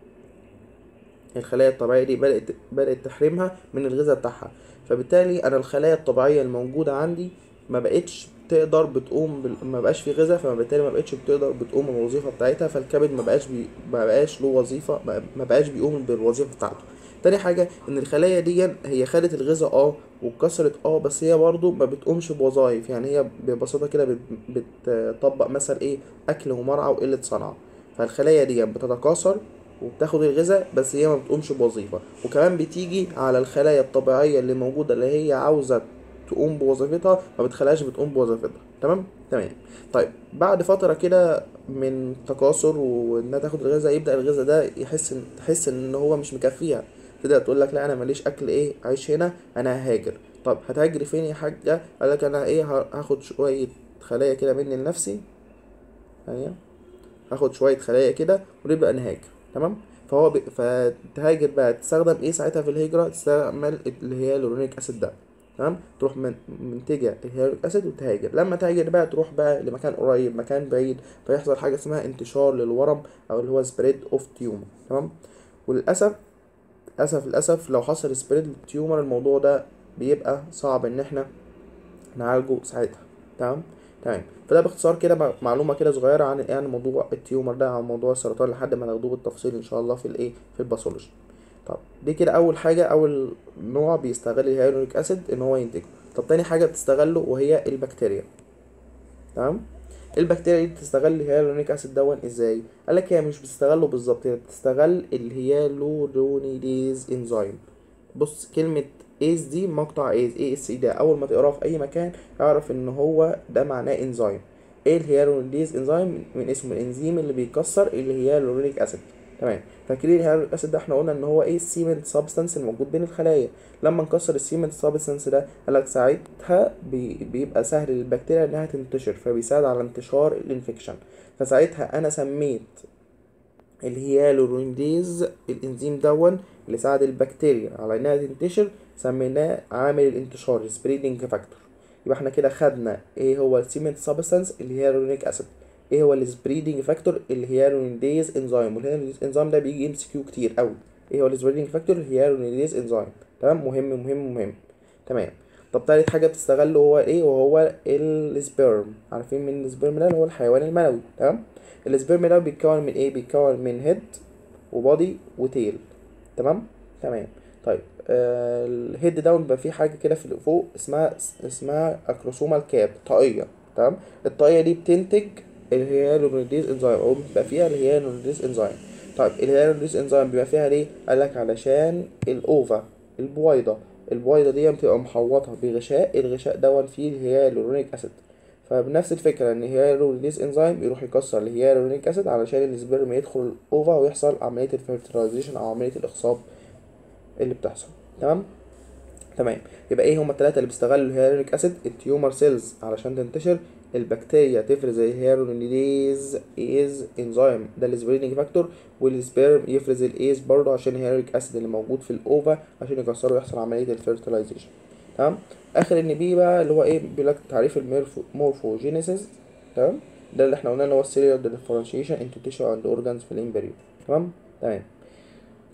الخلايا الطبيعية دي بدأت تحرمها من الغذاء بتاعها، فبالتالي أنا الخلايا الطبيعية الموجودة عندي ما بقتش تقدر بتقوم ما بقاش في غذاء، فبالتالي ما بقتش بتقدر بتقوم بالوظيفة بتاعتها، فالكبد ما بقاش له وظيفة، ما بقاش بيقوم بالوظيفة بتاعته. تاني حاجة ان الخلايا دي هي خدت الغذاء واتكسرت بس هي برضو ما بتقومش بوظائف. يعني هي ببساطة كده بتطبق مثل ايه، اكل ومرعى وقلة صنعة. فالخلايا دي بتتكاثر وبتاخد الغذاء، بس هي ما بتقومش بوظيفة، وكمان بتيجي على الخلايا الطبيعية اللي موجودة اللي هي عاوزة تقوم بوظيفتها، ما بتخليهاش بتقوم بوظيفتها. تمام. تمام. طيب بعد فترة كده من تكاثر وانها تاخد الغذاء، يبدأ الغذاء ده تحس ان هو مش مكفيها، تبدأ تقول لك لا انا ماليش اكل عيش هنا، انا ههاجر. طب هتهاجري فين يا حاجة؟ قال لك انا هاخد شوية خلايا كده مني لنفسي، يعني هاخد شوية خلايا كده ونبدأ نهاجر. تمام. فتهاجر بقى تستخدم ساعتها في الهجرة؟ تستعمل اللي هي الهيالورونيك اسيد ده. تمام. تروح منتجة الهيالورونيك اسيد وتهاجر. لما تهاجر بقى تروح بقى لمكان قريب مكان بعيد، فيحصل حاجة اسمها انتشار للورم او اللي هو سبريد اوف تيومر. تمام. وللأسف للأسف لو حصل سبريد للتيومر، الموضوع ده بيبقى صعب ان احنا نعالجه ساعتها. تمام. تمام. فده باختصار كده معلومه كده صغيره عن يعني موضوع التيومر ده، عن موضوع السرطان، لحد ما ناخدوه بالتفصيل ان شاء الله في في الباثولوجي. طب دي كده اول حاجه، اول نوع بيستغل الهيالورونيك اسيد ان هو ينتجه. طب تاني حاجه بتستغله وهي البكتيريا. تمام. البكتيريا دي بتستغل الهيالورونيك اسيد دون ازاي؟ قالك هي مش بتستغله بالظبط، هي بتستغل الهيالورونيديز انزيم. بص كلمة ايز دي مقطع ايز ده اول ما تقراه في اي مكان اعرف ان هو ده معناه انزيم. ايه الهيالورونيديز انزيم؟ من اسمه الانزيم اللي بيكسر الهيالورونيك اسيد. تمام. فاكرين الهيالورونيك اسيد ده احنا قلنا ان هو السيمنت سبستانس الموجود بين الخلايا. لما نكسر السيمنت سبستانس ده قالك ساعتها بيبقى سهل للبكتيريا انها تنتشر، فبيساعد على انتشار الانفكشن. فساعتها انا سميت الهيالورونيديز الانزيم دون اللي ساعد البكتيريا على انها تنتشر، سميناه عامل الانتشار سبريدنج فاكتور. يبقى احنا كده خدنا ايه هو السيمنت سبستانس الهيالورونيك اسيد، ايه هو السبريدنج فاكتور الهيالورونيديز انزيم، والهيالورونيديز انزيم ده بيجي MCQ كتير قوي. ايه هو السبريدنج فاكتور الهيالورونيديز انزيم. تمام. مهم مهم مهم. تمام. طب تالت حاجه بتستغله هو وهو السبيرم. عارفين من السبيرم ده اللي هو الحيوان المنوي. تمام. السبيرم ده بيتكون من بيتكون من هيد وبادي وتيل. تمام. تمام. طيب الهيد ده بيبقى فيه حاجه كده في فوق اسمها اكروسومال كاب، طاقيه. تمام. الطاقيه دي بتنتج الهيالورونيديز انزيم، او بيبقى فيها الهيالورونيديز انزيم. طيب الهيالورونيديز انزيم بيبقى فيها ليه؟ قالك علشان الاوفا، البويضه دي بتبقى محوطه بغشاء، الغشاء دون فيه الهيالورونيك اسيد. فبنفس الفكره ان الهيالورونيديز انزيم يروح يكسر الهيالورونيك اسيد علشان السبرم يدخل الاوفا ويحصل عمليه الفيرتلايزيشن او عمليه الاخصاب اللي بتحصل. تمام. تمام. يبقى ايه هما الثلاثه اللي بيستغلوا الهيالورونيك اسيد؟ التيومر سيلز علشان تنتشر، البكتيريا تفرز الهيالورونيديز انزيم ده السبريدنج فاكتور، والسبيرم يفرز الايز برضه عشان الهيالورونيك اسيد اللي موجود في الاوفا عشان يكسره ويحصل عمليه الفيرتلايزيشن. تمام. اخر ان بي بقى اللي هو بيقول لك تعريف المورفوجينيسيس. تمام. ده اللي احنا قلنا ان هو السيلولار ديفرنشيشن انتو تيشو اند اورجانز في الامبريو. تمام. تمام.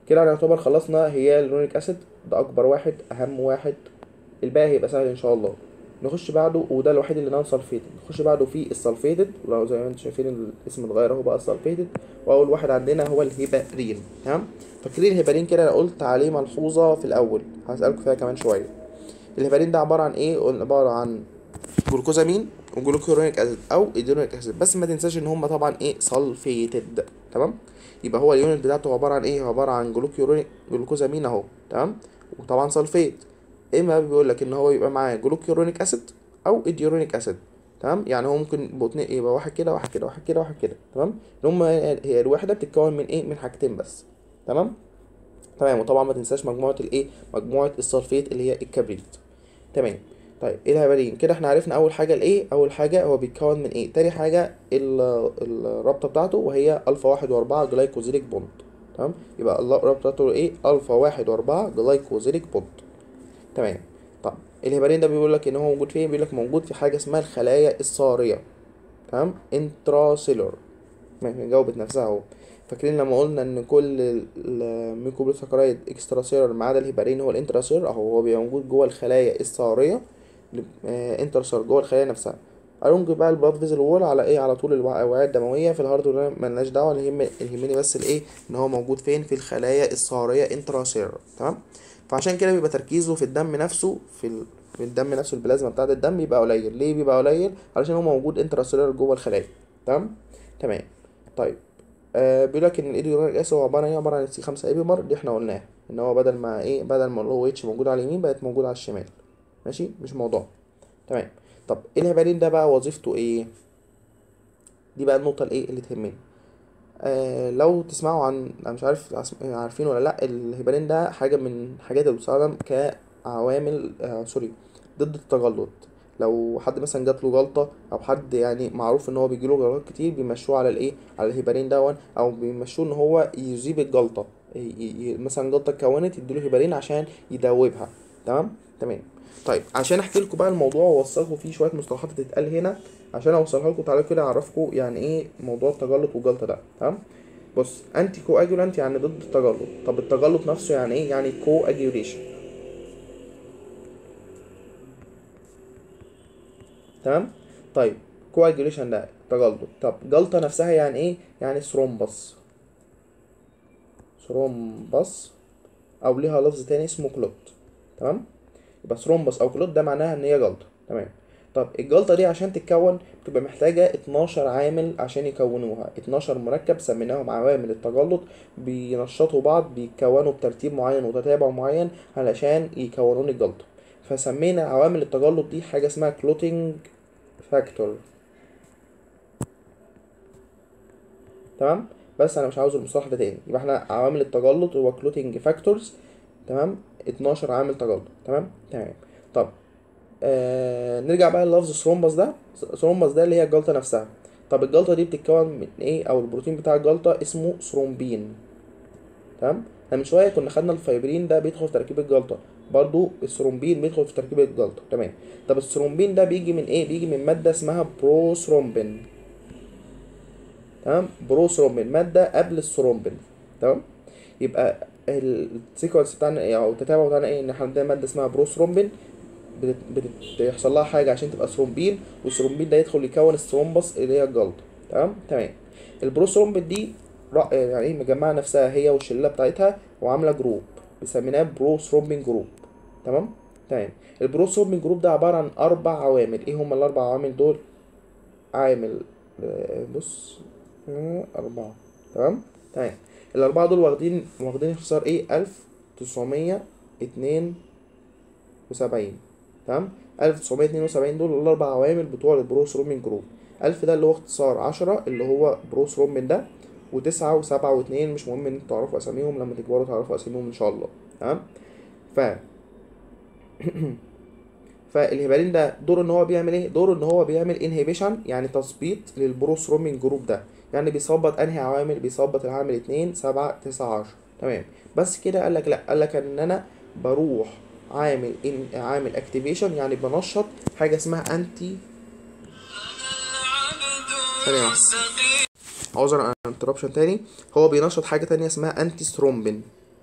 كده نعتبر خلصنا هي اليورونيك اسيد، ده اكبر واحد اهم واحد، الباقي هيبقى سهل ان شاء الله. نخش بعده، وده الوحيد اللي نون سلفيتد، نخش بعده في السلفيتد، ولو زي ما انتم شايفين الاسم اتغير اهو بقى السلفيتد. واول واحد عندنا هو الهيبارين. تمام. فاكرين الهيبارين كده؟ انا قلت عليه ملحوظه في الاول هسالكم فيها كمان شويه. الهيبارين ده عباره عن ايه؟ قلنا عباره عن جلوكوزامين وجلوكورونيك اسيد او ايدرونيك اسيد، بس ما تنساش ان هم طبعا ايه؟ سلفيتد. تمام. يبقى هو اليونت بتاعته عباره عن ايه؟ عباره عن جلوكوزامين اهو. تمام. وطبعا سلفيت. اما بيقول لك ان هو يبقى معاه جلوكيورونيك اسيد او ايديورونيك اسيد. تمام. يعني هو ممكن يبقى واحد كده واحد كده واحد كده واحد كده. تمام. ان هم هي الوحده بتتكون من ايه؟ من حاجتين بس. تمام. تمام. وطبعا ما تنساش مجموعه الايه؟ مجموعه السلفيت اللي هي الكبريت. تمام. طيب ايه الهبارين؟ كده احنا عرفنا اول حاجه الايه، اول حاجه هو بيتكون من ايه. تاني حاجه الرابطه بتاعته، وهي الفا واحد واربعة جلايكوزيليك بوند. تمام. يبقى الرابطه بتاعته ايه؟ الفا واحد واربعة جلايكوزيليك بوند. تمام. طب الهيبارين ده بيقول لك ان هو موجود فين؟ بيقول لك موجود في حاجه اسمها الخلايا الصاريه. تمام. انتراسيلر. جاوبت نفسها اهو. فاكرين لما قلنا ان كل الميكروبوليساكرايد اكسترا سيلر ما عدا الهيبارين هو الانتراسيلر اهو، هو بيبقى موجود جوه الخلايا الصاريه. انتراسيلر جوه الخلايا نفسها. الونج بقى البلاد فيزل وول على ايه؟ على طول الاوعيه الدمويه. في الهارد ملناش دعوه، اللي يهمني بس الايه؟ ان هو موجود فين؟ في الخلايا الصاريه انتراسيلر. تمام. فعشان كده بيبقى تركيزه في الدم نفسه، في الدم نفسه، البلازما بتاعه الدم بيبقى قليل. ليه بيبقى قليل؟ علشان هو موجود انتراسيلر جوه الخلايا. تمام. تمام. طيب بيقول لك ان الايديورونيك اسيد هو عباره عن ايه؟ عباره عن سي 5 ايبيمر. دي احنا قلناها ان هو بدل ما ايه؟ بدل ما الاو اتش موجود على اليمين بقت موجود على الشمال. ماشي، مش موضوع. تمام. طب الهبارين ده بقى وظيفته ايه؟ دي بقى النقطه الايه اللي تهمني. لو تسمعوا عن، انا مش عارف عارفين ولا لا، الهبارين ده حاجه من حاجات اللي بتستخدم كعوامل سوري ضد التجلط. لو حد مثلا جات له جلطه، او حد يعني معروف ان هو بيجيله جلطات كتير، بيمشوه على الايه؟ على الهبارين دون، او بيمشوه ان هو يذيب الجلطه. مثلا جلطه اتكونت يديله هبارين عشان يدوبها. تمام. تمام. طيب عشان احكي لكم بقى الموضوع واوصلكم فيه شويه مصطلحات بتتقال هنا، عشان اوصلها لكم تعالوا كده اعرفكم يعني ايه موضوع التجلط والجلطه ده. تمام. بص، انتي كواجولانت يعني ضد التجلط. طب التجلط نفسه يعني ايه؟ يعني كواجيوليشن. تمام. طيب كواجيوليشن ده تجلط. طب جلطه نفسها يعني ايه؟ يعني ثرومبس. ثرومبس، او ليها لفظ تاني اسمه كلوت. تمام. يبقى ثرومبس او كلوت ده معناها ان هي جلطه. تمام. طب الجلطه دي عشان تتكون بتبقى محتاجه 12 عامل عشان يكونوها. 12 مركب سميناهم عوامل التجلط، بينشطوا بعض، بيتكونوا بترتيب معين وتتابع معين علشان يكونون الجلطه. فسمينا عوامل التجلط دي حاجه اسمها كلوتينج فاكتور. تمام. بس انا مش عاوز المصطلح ده تاني. يبقى احنا عوامل التجلط هو كلوتينج فاكتورز. تمام. 12 عامل تجلط. تمام. تمام. طب نرجع بقى للفظ ثرومبس ده. ثرومبس ده اللي هي الجلطة نفسها. طب الجلطة دي بتتكون من ايه؟ او البروتين بتاع الجلطة اسمه ثرومبين. تمام. احنا من شوية كنا خدنا الفايبرين ده بيدخل في تركيب الجلطة، برضو الثرومبين بيدخل في تركيب الجلطة. تمام. طب الثرومبين ده بيجي من ايه؟ بيجي من مادة اسمها بروثرومبين. تمام. بروثرومبين مادة قبل الثرومبين. تمام. يبقى السيكونس بتاعنا ايه، او التتابع بتاعنا ايه؟ ان احنا عندنا مادة اسمها بروثرومبين بيحصل لها حاجه عشان تبقى ثرومبين، والثرومبين ده يدخل يكون الثرومبس اللي هي الجلطه. تمام. تمام. البروثرومبين دي يعني ايه؟ مجمعه نفسها هي والشله بتاعتها وعامله جروب بيسميناه بروثرومبين جروب. تمام. تمام. البروثرومبين جروب ده عباره عن 4 عوامل. ايه هم الاربع عوامل دول؟ عامل بص 4. تمام. تمام. الاربعه دول واخدين اختصار ايه؟ 1972. تمام. 1972 دول الاربع عوامل بتوع البروثرومبين جروب. 1000 ده اللي هو اختصار 10 اللي هو بروثرومبين ده، وتسعة وسبعة واتنين مش مهم ان انتوا تعرفوا اساميهم، لما تكبروا تعرفوا اساميهم ان شاء الله. تمام. ف فالهيبارين ده دوره ان هو بيعمل ايه؟ دوره ان هو بيعمل انهيبيشن، يعني تثبيط للبروثرومبين جروب ده. يعني بيثبط انهي عوامل؟ بيثبط العامل 2 7 9 10. تمام. بس كده؟ قال لك لا، قال لك ان انا بروح عامل اكتيفيشن، يعني بنشط حاجه اسمها انتي. ثانيه واحده، عذرا انتربشن تاني. هو بينشط حاجه تانية اسمها انتي سترومبين.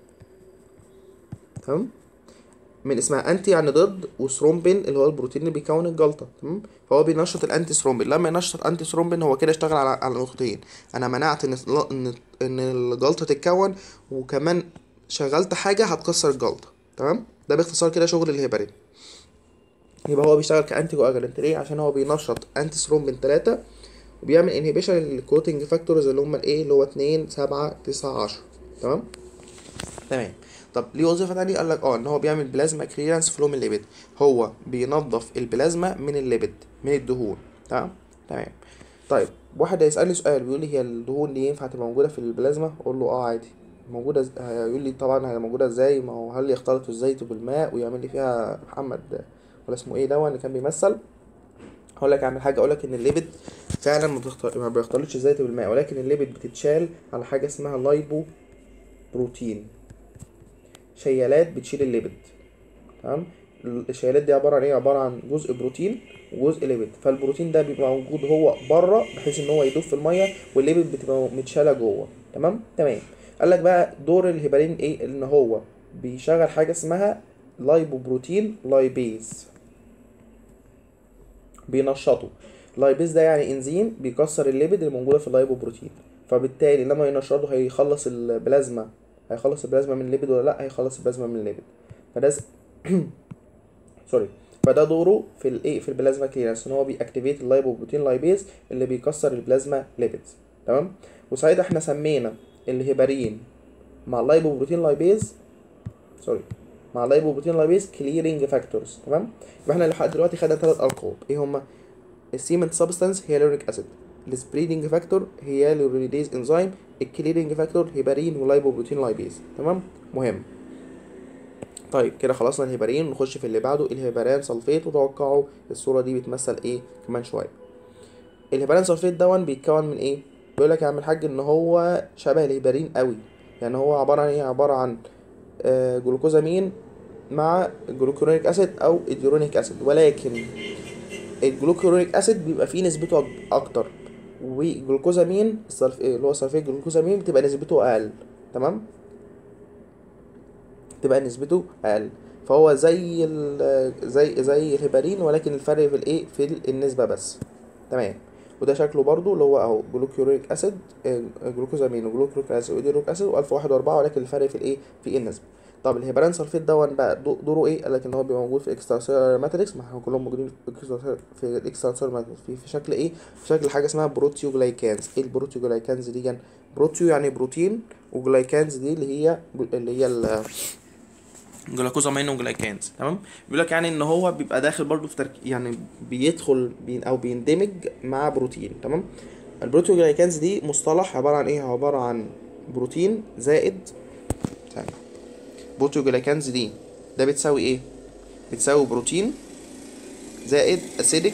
تمام. من اسمها انتي يعني ضد، وثرومبين اللي هو البروتين اللي بيكون الجلطه. تمام. فهو بينشط الانتي ثرومبين. لما ينشط انتي ثرومبين هو كده اشتغل على نقطتين. انا منعت ان الجلطه تتكون، وكمان شغلت حاجه هتكسر الجلطه. تمام. ده باختصار كده شغل الهيبارين. يبقى هو بيشتغل كانتي كواجلانت ليه؟ عشان هو بينشط انتي ثرومبين 3، وبيعمل انهبيشن للكلوتنج فاكتورز اللي هم الايه، اللي هو 2 7 9 10. تمام. تمام. طب ليه وظيفه تانية؟ قال لك ان هو بيعمل بلازما كليرنس فلو من الليبيد. هو بينظف البلازما من الليبيد، من الدهون. تمام. تمام. طيب واحد هيسالني سؤال بيقول لي هي الدهون دي ينفع تبقى موجوده في البلازما؟ اقول له عادي موجوده. هيقول لي طبعا هي موجوده ازاي؟ ما هو هل يختلط الزيت بالماء ويعمل لي فيها محمد ولا اسمه ايه ده اللي كان بيمثل؟ هقول لك اعمل حاجه، اقول لك ان الليبيد فعلا ما بيختلطش الزيت بالماء، ولكن الليبيد بتتشال على حاجه اسمها لايبو بروتين. شيالات بتشيل الليبيد. تمام. الشيالات دي عباره عن ايه؟ عباره عن جزء بروتين وجزء ليبيد. فالبروتين ده بيبقى موجود هو بره بحيث ان هو يدوب في الميه، والليبيد بتبقى متشاله جوه. تمام. تمام. قال لك بقى دور الهيبارين ايه؟ ان هو بيشغل حاجه اسمها لايبو بروتين لايبيز، بينشطه. اللايبيز ده يعني انزيم بيكسر الليبيد اللي موجوده في اللايبوبروتين. فبالتالي لما ينشطه هيخلص البلازما. هيخلص البلازما من الليبيد ولا لا؟ هيخلص البلازما من الليبيد. فده سوري. فده دوره في الايه، في البلازما كليرنس، ان هو بيأكتيفيت اللايبوبروتين لايبيز اللي بيكسر البلازما ليبيدز. تمام. وساعتها احنا سمينا الهيبارين مع اللايبوبروتين لايبيز، سوري، مع اللايبوبروتين لايبيز كليرنج فاكتورز. تمام. يبقى احنا لحد دلوقتي خدنا 3 القاب. ايه هما؟ السيمنت سبستانس هيالورونيك اسيد، السبريدنج فاكتور هيالورونيديز انزيم، الكليرنج فاكتور هيبارين ولايبوبروتين لايبيز. تمام. مهم. طيب كده خلصنا الهيبارين، نخش في اللي بعده الهيباران سلفيت. وتوقعوا الصوره دي بتمثل ايه كمان شويه. الهيباران سلفيت دون بيتكون من ايه؟ بيقول لك يا عم الحاج ان هو شبه الهيبارين قوي. يعني هو عباره عن ايه؟ عباره عن جلوكوزامين مع جلوكورونيك اسيد او اديورونيك اسيد، ولكن الجلوكورونيك اسيد بيبقى فيه نسبته اكتر، وجلوكوزامين اللي هو سلفيت جلوكوزامين بتبقى نسبته اقل. تمام. تبقى نسبته اقل. فهو زي الهيبارين، ولكن الفرق في الايه، في النسبه بس. تمام. وده شكله برضو اللي هو اهو جلوكورونيك اسيد، جلوكوزامين وجلوكورونيك اسيد وديروك اسيد والفا 1 و4، ولكن الفرق في الايه، في النسبه. طب الهيباران سلفيت دون بقى دوره ايه؟ قال لك ان هو بيبقى موجود في الاكسترا سيلولار ماتريكس. ما احنا كلهم موجودين في الاكسترا سيلولار ماتريكس في شكل ايه؟ في شكل حاجه اسمها بروتيوجلايكانز. ايه البروتيوجلايكانز دي؟ يعني بروتيو يعني بروتين، وجلايكانز دي اللي هي جلوكوزامين وجلايكانز. تمام. بيقول لك يعني ان هو بيبقى داخل برضو في يعني بيدخل او بيندمج مع بروتين. تمام. البروتيوجلايكانز دي مصطلح عباره عن ايه؟ عباره عن بروتين زائد بروتيوجلايكانز دي ده بتساوي ايه؟ بتساوي بروتين زائد اسيدك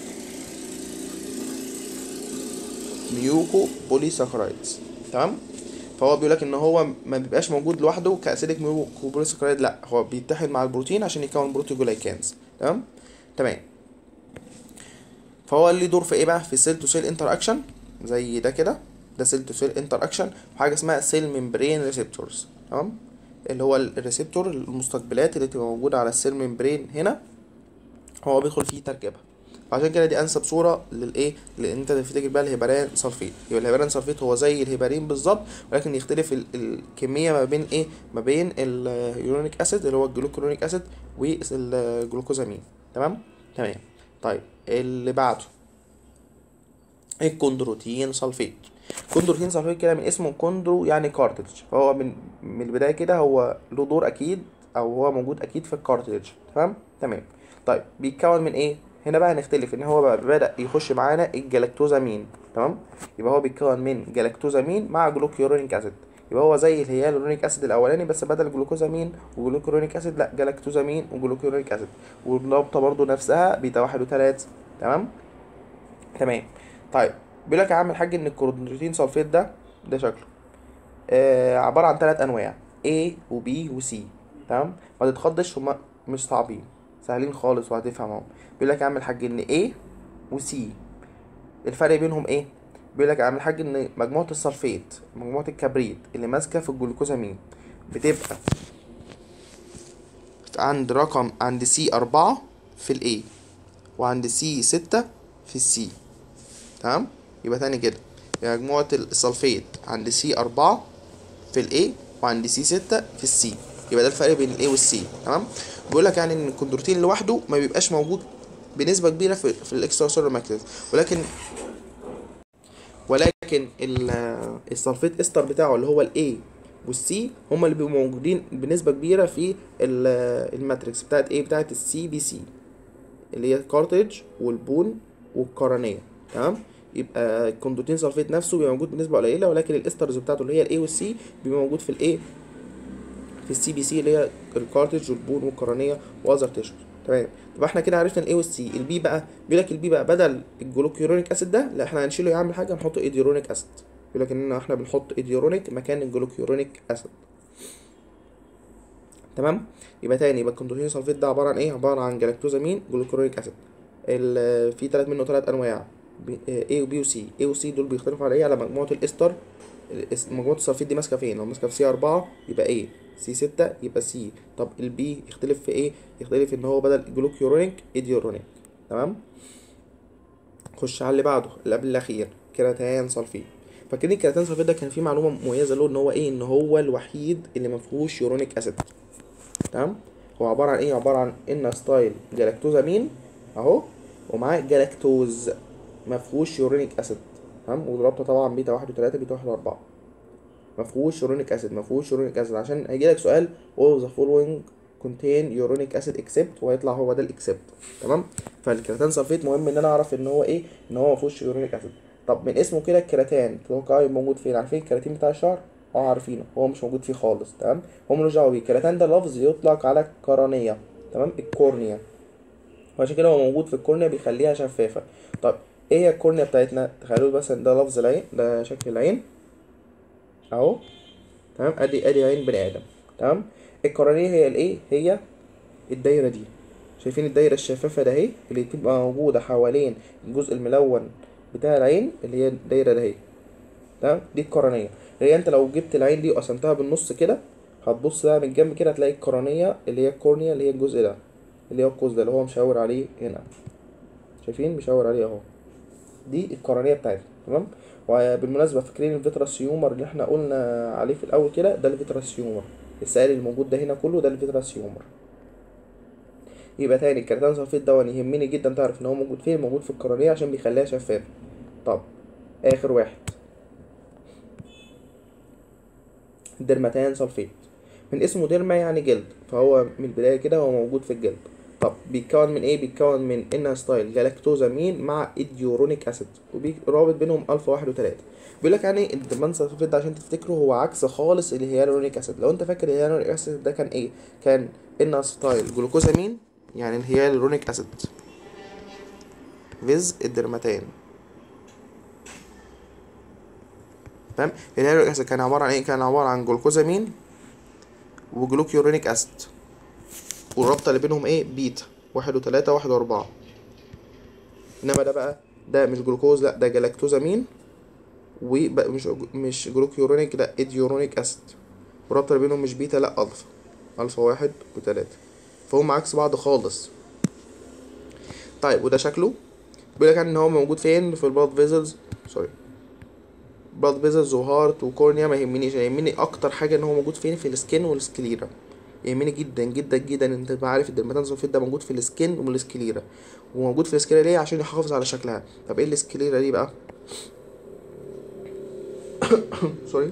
ميوكو بوليساكرايدز. تمام. فهو بيقول لك ان هو ما بيبقاش موجود لوحده كاسيدك ميوكو بوليساكرايد، لا هو بيتحد مع البروتين عشان يكون بروتيوجلايكانز. تمام. تمام. فهو ليه دور في ايه بقى؟ في سيل تو سيل انتر اكشن زي ده كده. ده سيل تو سيل انتر اكشن، وحاجه اسمها سيل ممبرين ريسبتورز. تمام. اللي هو الريسبتور، المستقبلات اللي تبقى موجوده على السيل ممبرين هنا، هو بيدخل فيه تركيبها. عشان كده دي انسب صوره للايه، لان انت تفتكر بقى الهيبارين سلفيت. يبقى الهيبارين سلفيت هو زي الهيبارين بالظبط، ولكن يختلف الكميه ما بين ايه، ما بين اليورونيك اسيد اللي هو الجلوكورونيك اسيد والجلوكوزامين. تمام. تمام. طيب اللي بعده الكوندروتين سلفيت. كوندروتين سلفيت كده من اسمه كوندرو يعني كارتلج، فهو من البدايه كده هو له دور اكيد، او هو موجود اكيد في الكارتلج. تمام. تمام. طيب بيتكون من ايه؟ هنا بقى هنختلف، ان هو بقى بدأ يخش معانا الجلاكتوزامين. تمام. يبقى هو بيتكون من جلاكتوزامين مع جلوكيورونيك اسيد. يبقى هو زي الهيالورونيك اسيد الاولاني، بس بدل جلوكوزامين وجلوكيورونيك اسيد لا جلاكتوزامين وجلوكيورونيك اسيد، والنقطه برضو نفسها بيتا 1 و3. تمام. تمام. طيب بيقول لك يا عم الحاج ان الكوندروتين سلفيت ده شكله عباره عن 3 انواع A و B و C. تمام. ما تتخضش، هما مش صعبين، سهلين خالص وهتفهمهم. بيقول لك يا عم الحاج ان A و C الفرق بينهم ايه؟ بيقول لك يا عم الحاج ان مجموعه السلفيت، مجموعه الكبريت اللي ماسكه في الجلوكوزامين، بتبقى عند رقم عند سي 4 في الاي، وعند سي 6 في السي. تمام. يبقى تاني كده، يبقى مجموعة السلفيت عند سي 4 في الاي، وعند سي 6 في السي. يبقى ده الفرق بين الاي والسي. تمام. بيقول لك يعني ان الكوندروتين لوحده ما بيبقاش موجود بنسبة كبيرة في الاكسترا سيلولار ماتريكس، ولكن السلفيت استر بتاعه اللي هو الاي والسي هما اللي بيبقوا موجودين بنسبة كبيرة في الماتريكس بتاعت ايه، بتاعت السي بي سي، اللي هي الكارتريج والبون والقرنية. تمام. يبقى الكوندروتين سلفيت نفسه بيبقى موجود بنسبة قليلة، ولكن الاسترز بتاعته اللي هي الاي والسي بيبقى موجود في الايه، في السي بي سي اللي هي الكارتريج والبون والقرنية واذر تيشوز. تمام. يبقى احنا كده عرفنا الاي والسي. البي بقى بيقول لك البي بقى بدل الجلوكيورونيك اسيد ده، لا احنا هنشيله يعمل حاجه، نحط ايديورونيك اسيد. بيقول لك ان احنا بنحط ايديورونيك مكان الجلوكيورونيك اسيد. تمام. يبقى تاني، يبقى الكوندروتين سلفيت ده عباره عن ايه؟ عباره عن جلاكتوزامين جلوكيورونيك اسيد. في ثلاث انواع، A و B و C. A و C دول بيختلفوا على ايه؟ على مجموعه الاستر. مجموعه السلفيت دي ماسكه فين؟ لو ماسكه في C4 يبقى A، C6 يبقى C. طب البي يختلف في ايه؟ يختلف ان هو بدل جلوكيورونيك ايديورونيك. تمام. خش على اللي بعده اللي قبل الاخير، كيراتان سلفيت. فاكرين الكيراتان سلفيت ده كان فيه معلومه مميزه له، ان هو ايه؟ ان هو الوحيد اللي ما فيهوش يورونيك اسيد. تمام. هو عباره عن ايه؟ عباره عن ان ستايل جلاكتوزامين اهو، ومعاه جلاكتوز، ما فيهوش يورونيك اسيد. تمام. والرابطه طبعا بيتا 1 و3 بيتا 1 و4. ما فيهوش يورونيك اسيد، ما فيهوش يورونيك اسيد، عشان هيجي لك سؤال all the following contain uronic acid except، وهيطلع هو ده الاكسبت. تمام. فالكرياتان سلفيت مهم ان انا اعرف ان هو ايه، ان هو ما فيهوش يورونيك اسيد. طب من اسمه كده الكرياتان، تتوقع موجود فين؟ عارفين الكرياتين بتاع الشعر؟ عارفينه، هو مش موجود فيه خالص. تمام. هو ملوش دعوه بيه. الكرياتان ده لفظ يطلق على القرنيه. تمام. الكورنيا، وعشان كده هو موجود في الكورنيا بيخليها شفافه. طب ايه هي الكورنيا بتاعتنا؟ تخيلوا مثلا ده لفظ العين، ده شكل العين اهو. تمام. ادي عين بني ادم. تمام. القرنية هي الايه؟ هي الدايرة دي. شايفين الدايرة الشفافة ده اهي، اللي بتبقى موجودة حوالين الجزء الملون بتاع العين، اللي هي الدايرة ده اهي. تمام. دي القرنية. هي انت لو جبت العين دي وقسمتها بالنص كده، هتبص بقى من الجنب كده هتلاقي القرنية اللي هي الكورنيا، اللي هي الجزء ده، اللي هو القوس ده اللي هو مشاور عليه هنا. شايفين مشاور عليه اهو؟ دي القرنية بتاعتنا. تمام. وبالمناسبة فاكرين الفيتراس هيومر اللي احنا قلنا عليه في الأول كده؟ ده الفيتراس هيومر. السائل الموجود ده هنا كله ده الفيتراس هيومر. يبقى تاني الكرياتان سلفيت ده يهمني جدا تعرف ان هو موجود فين، موجود في القرنية عشان بيخليها شفافة. طب آخر واحد ديرماتان سلفيت. من اسمه ديرما يعني جلد، فهو من البداية كده هو موجود في الجلد. طب بيتكون من ايه؟ بيتكون من انها ستايل جلاكتوزامين مع ايديورونيك اسيد، ورابط بينهم الفا 1 و3. بيقول لك يعني الديرماتان سلفيت ده عشان تفتكره هو عكس خالص الهيالورونيك اسيد. لو انت فاكر الهيالورونيك اسيد ده كان ايه؟ كان انها ستايل جلوكوزامين، يعني الهيالورونيك اسيد فيز الدرماتان. تمام. الهيالورونيك اسيد كان عبارة عن ايه؟ كان عبارة عن جلوكوزامين وجلوكيورونيك اسيد، والرابطة اللي بينهم ايه؟ بيتا 1 و3 1 و4. انما ده بقى ده مش جلوكوز، لا ده جلاكتوزامين، وبقى مش جلوكيورونيك، لا ايديورونيك اسيد. والرابطة اللي بينهم مش بيتا، لا الفا 1 و3. فهم عكس بعض خالص. طيب وده شكله بيقول لك ان هو موجود فين؟ في البلاد فيزلز، سوري، بلاد فيزلز وهارت وكورنيا. ما يهمنيش، يهمني اكتر حاجه ان هو موجود فين؟ في السكين والسكليرا. يهمني جدا جدا جدا ان انت تبقى عارف الدرماتان سلفيت ده موجود في السكين والسكليرا. وموجود في السكليرا ليه؟ عشان يحافظ على شكلها. طب ايه السكليرا دي بقى؟ سوري.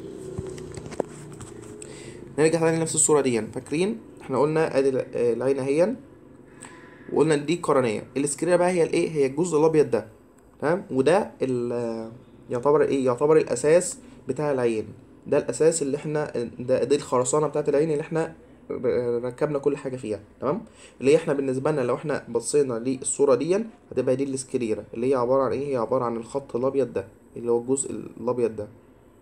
نرجع تاني لنفس الصوره دي. فاكرين احنا قلنا ادي العين اهي، وقلنا ان دي قرنيه. السكليرا بقى هي الايه؟ هي الجزء الابيض ده. تمام. وده يعتبر ايه؟ يعتبر الاساس بتاع العين. ده الاساس اللي احنا دي الخرسانه بتاعت العين اللي احنا ركبنا كل حاجه فيها. تمام. اللي احنا بالنسبه لنا لو احنا بصينا للصوره دي هتبقى دي السكليرا، اللي هي عباره عن ايه؟ هي عباره عن الخط الابيض ده، اللي هو الجزء الابيض ده.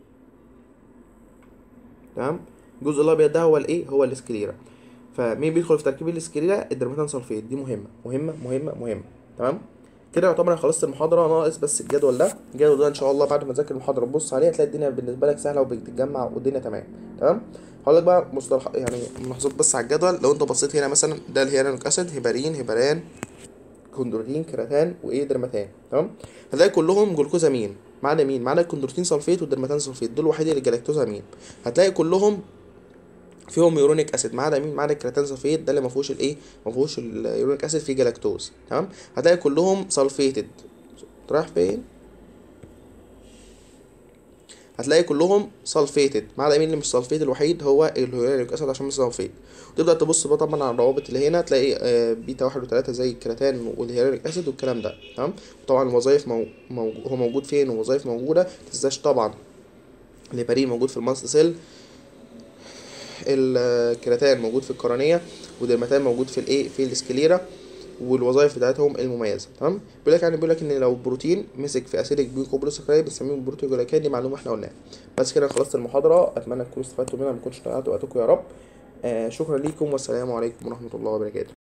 تمام. الجزء الابيض ده هو الايه؟ هو السكليرا. فمين بيدخل في تركيب السكليرا؟ الدرماتان سلفيت. دي مهمه مهمه مهمه مهمه. تمام. كده يعتبر انا خلصت المحاضره، ناقص بس الجدول ده. الجدول ده ان شاء الله بعد ما تذاكر المحاضره تبص عليه هتلاقي الدنيا بالنسبه لك سهله وبتتجمع والدنيا تمام. تمام. هقول لك بقى مصطلح يعني ملاحظات بس على الجدول. لو انت بصيت هنا مثلا ده الهيالورونيك اسيد، هيبارين، هيباران، كوندروتين، كراتان، وايه، درماتان. تمام. هتلاقي كلهم جلوكوزامين، ما عدا مين؟ ما عدا الكوندروتين سلفيت والدرماتان سلفيت، دول الوحيدين اللي جلاكتوزامين. هتلاقي كلهم فيهم يورونيك اسيد، ما عدا مين؟ ما عدا الكرياتين سلفيت، ده اللي ما فيهوش الايه، ما فيهوش اليورونيك اسيد، فيه جلاكتوز. تمام. هتلاقي كلهم سلفيتد. رايح فين؟ هتلاقي كلهم سلفيتد، ما عدا مين اللي مش سلفيت الوحيد؟ هو اليورونيك اسيد عشان مش سلفيت. وتبدا تبص بقى طبعا على الروابط اللي هنا، تلاقي بيتا 1 و3 زي الكرياتين والهيالوريك اسيد والكلام ده. تمام. وطبعا الوظائف هو موجود فين ووظائف موجوده. متنساش طبعا الهيبارين موجود في الماست سيل، الكرياتين موجود في القرنيه، والدرماتان موجود في الايه، في السكليرا، والوظائف بتاعتهم المميزه. تمام. بيقول لك ان لو بروتين مسك في اسيدك بيكوبوليساكرايد بنسميه بروتيوجلايكان. دي معلومه احنا قلناها. بس كده خلصت المحاضره، اتمنى تكونوا استفدتوا منها، ما كنتش ضيعت وقتكم يا رب. شكرا ليكم والسلام عليكم ورحمه الله وبركاته.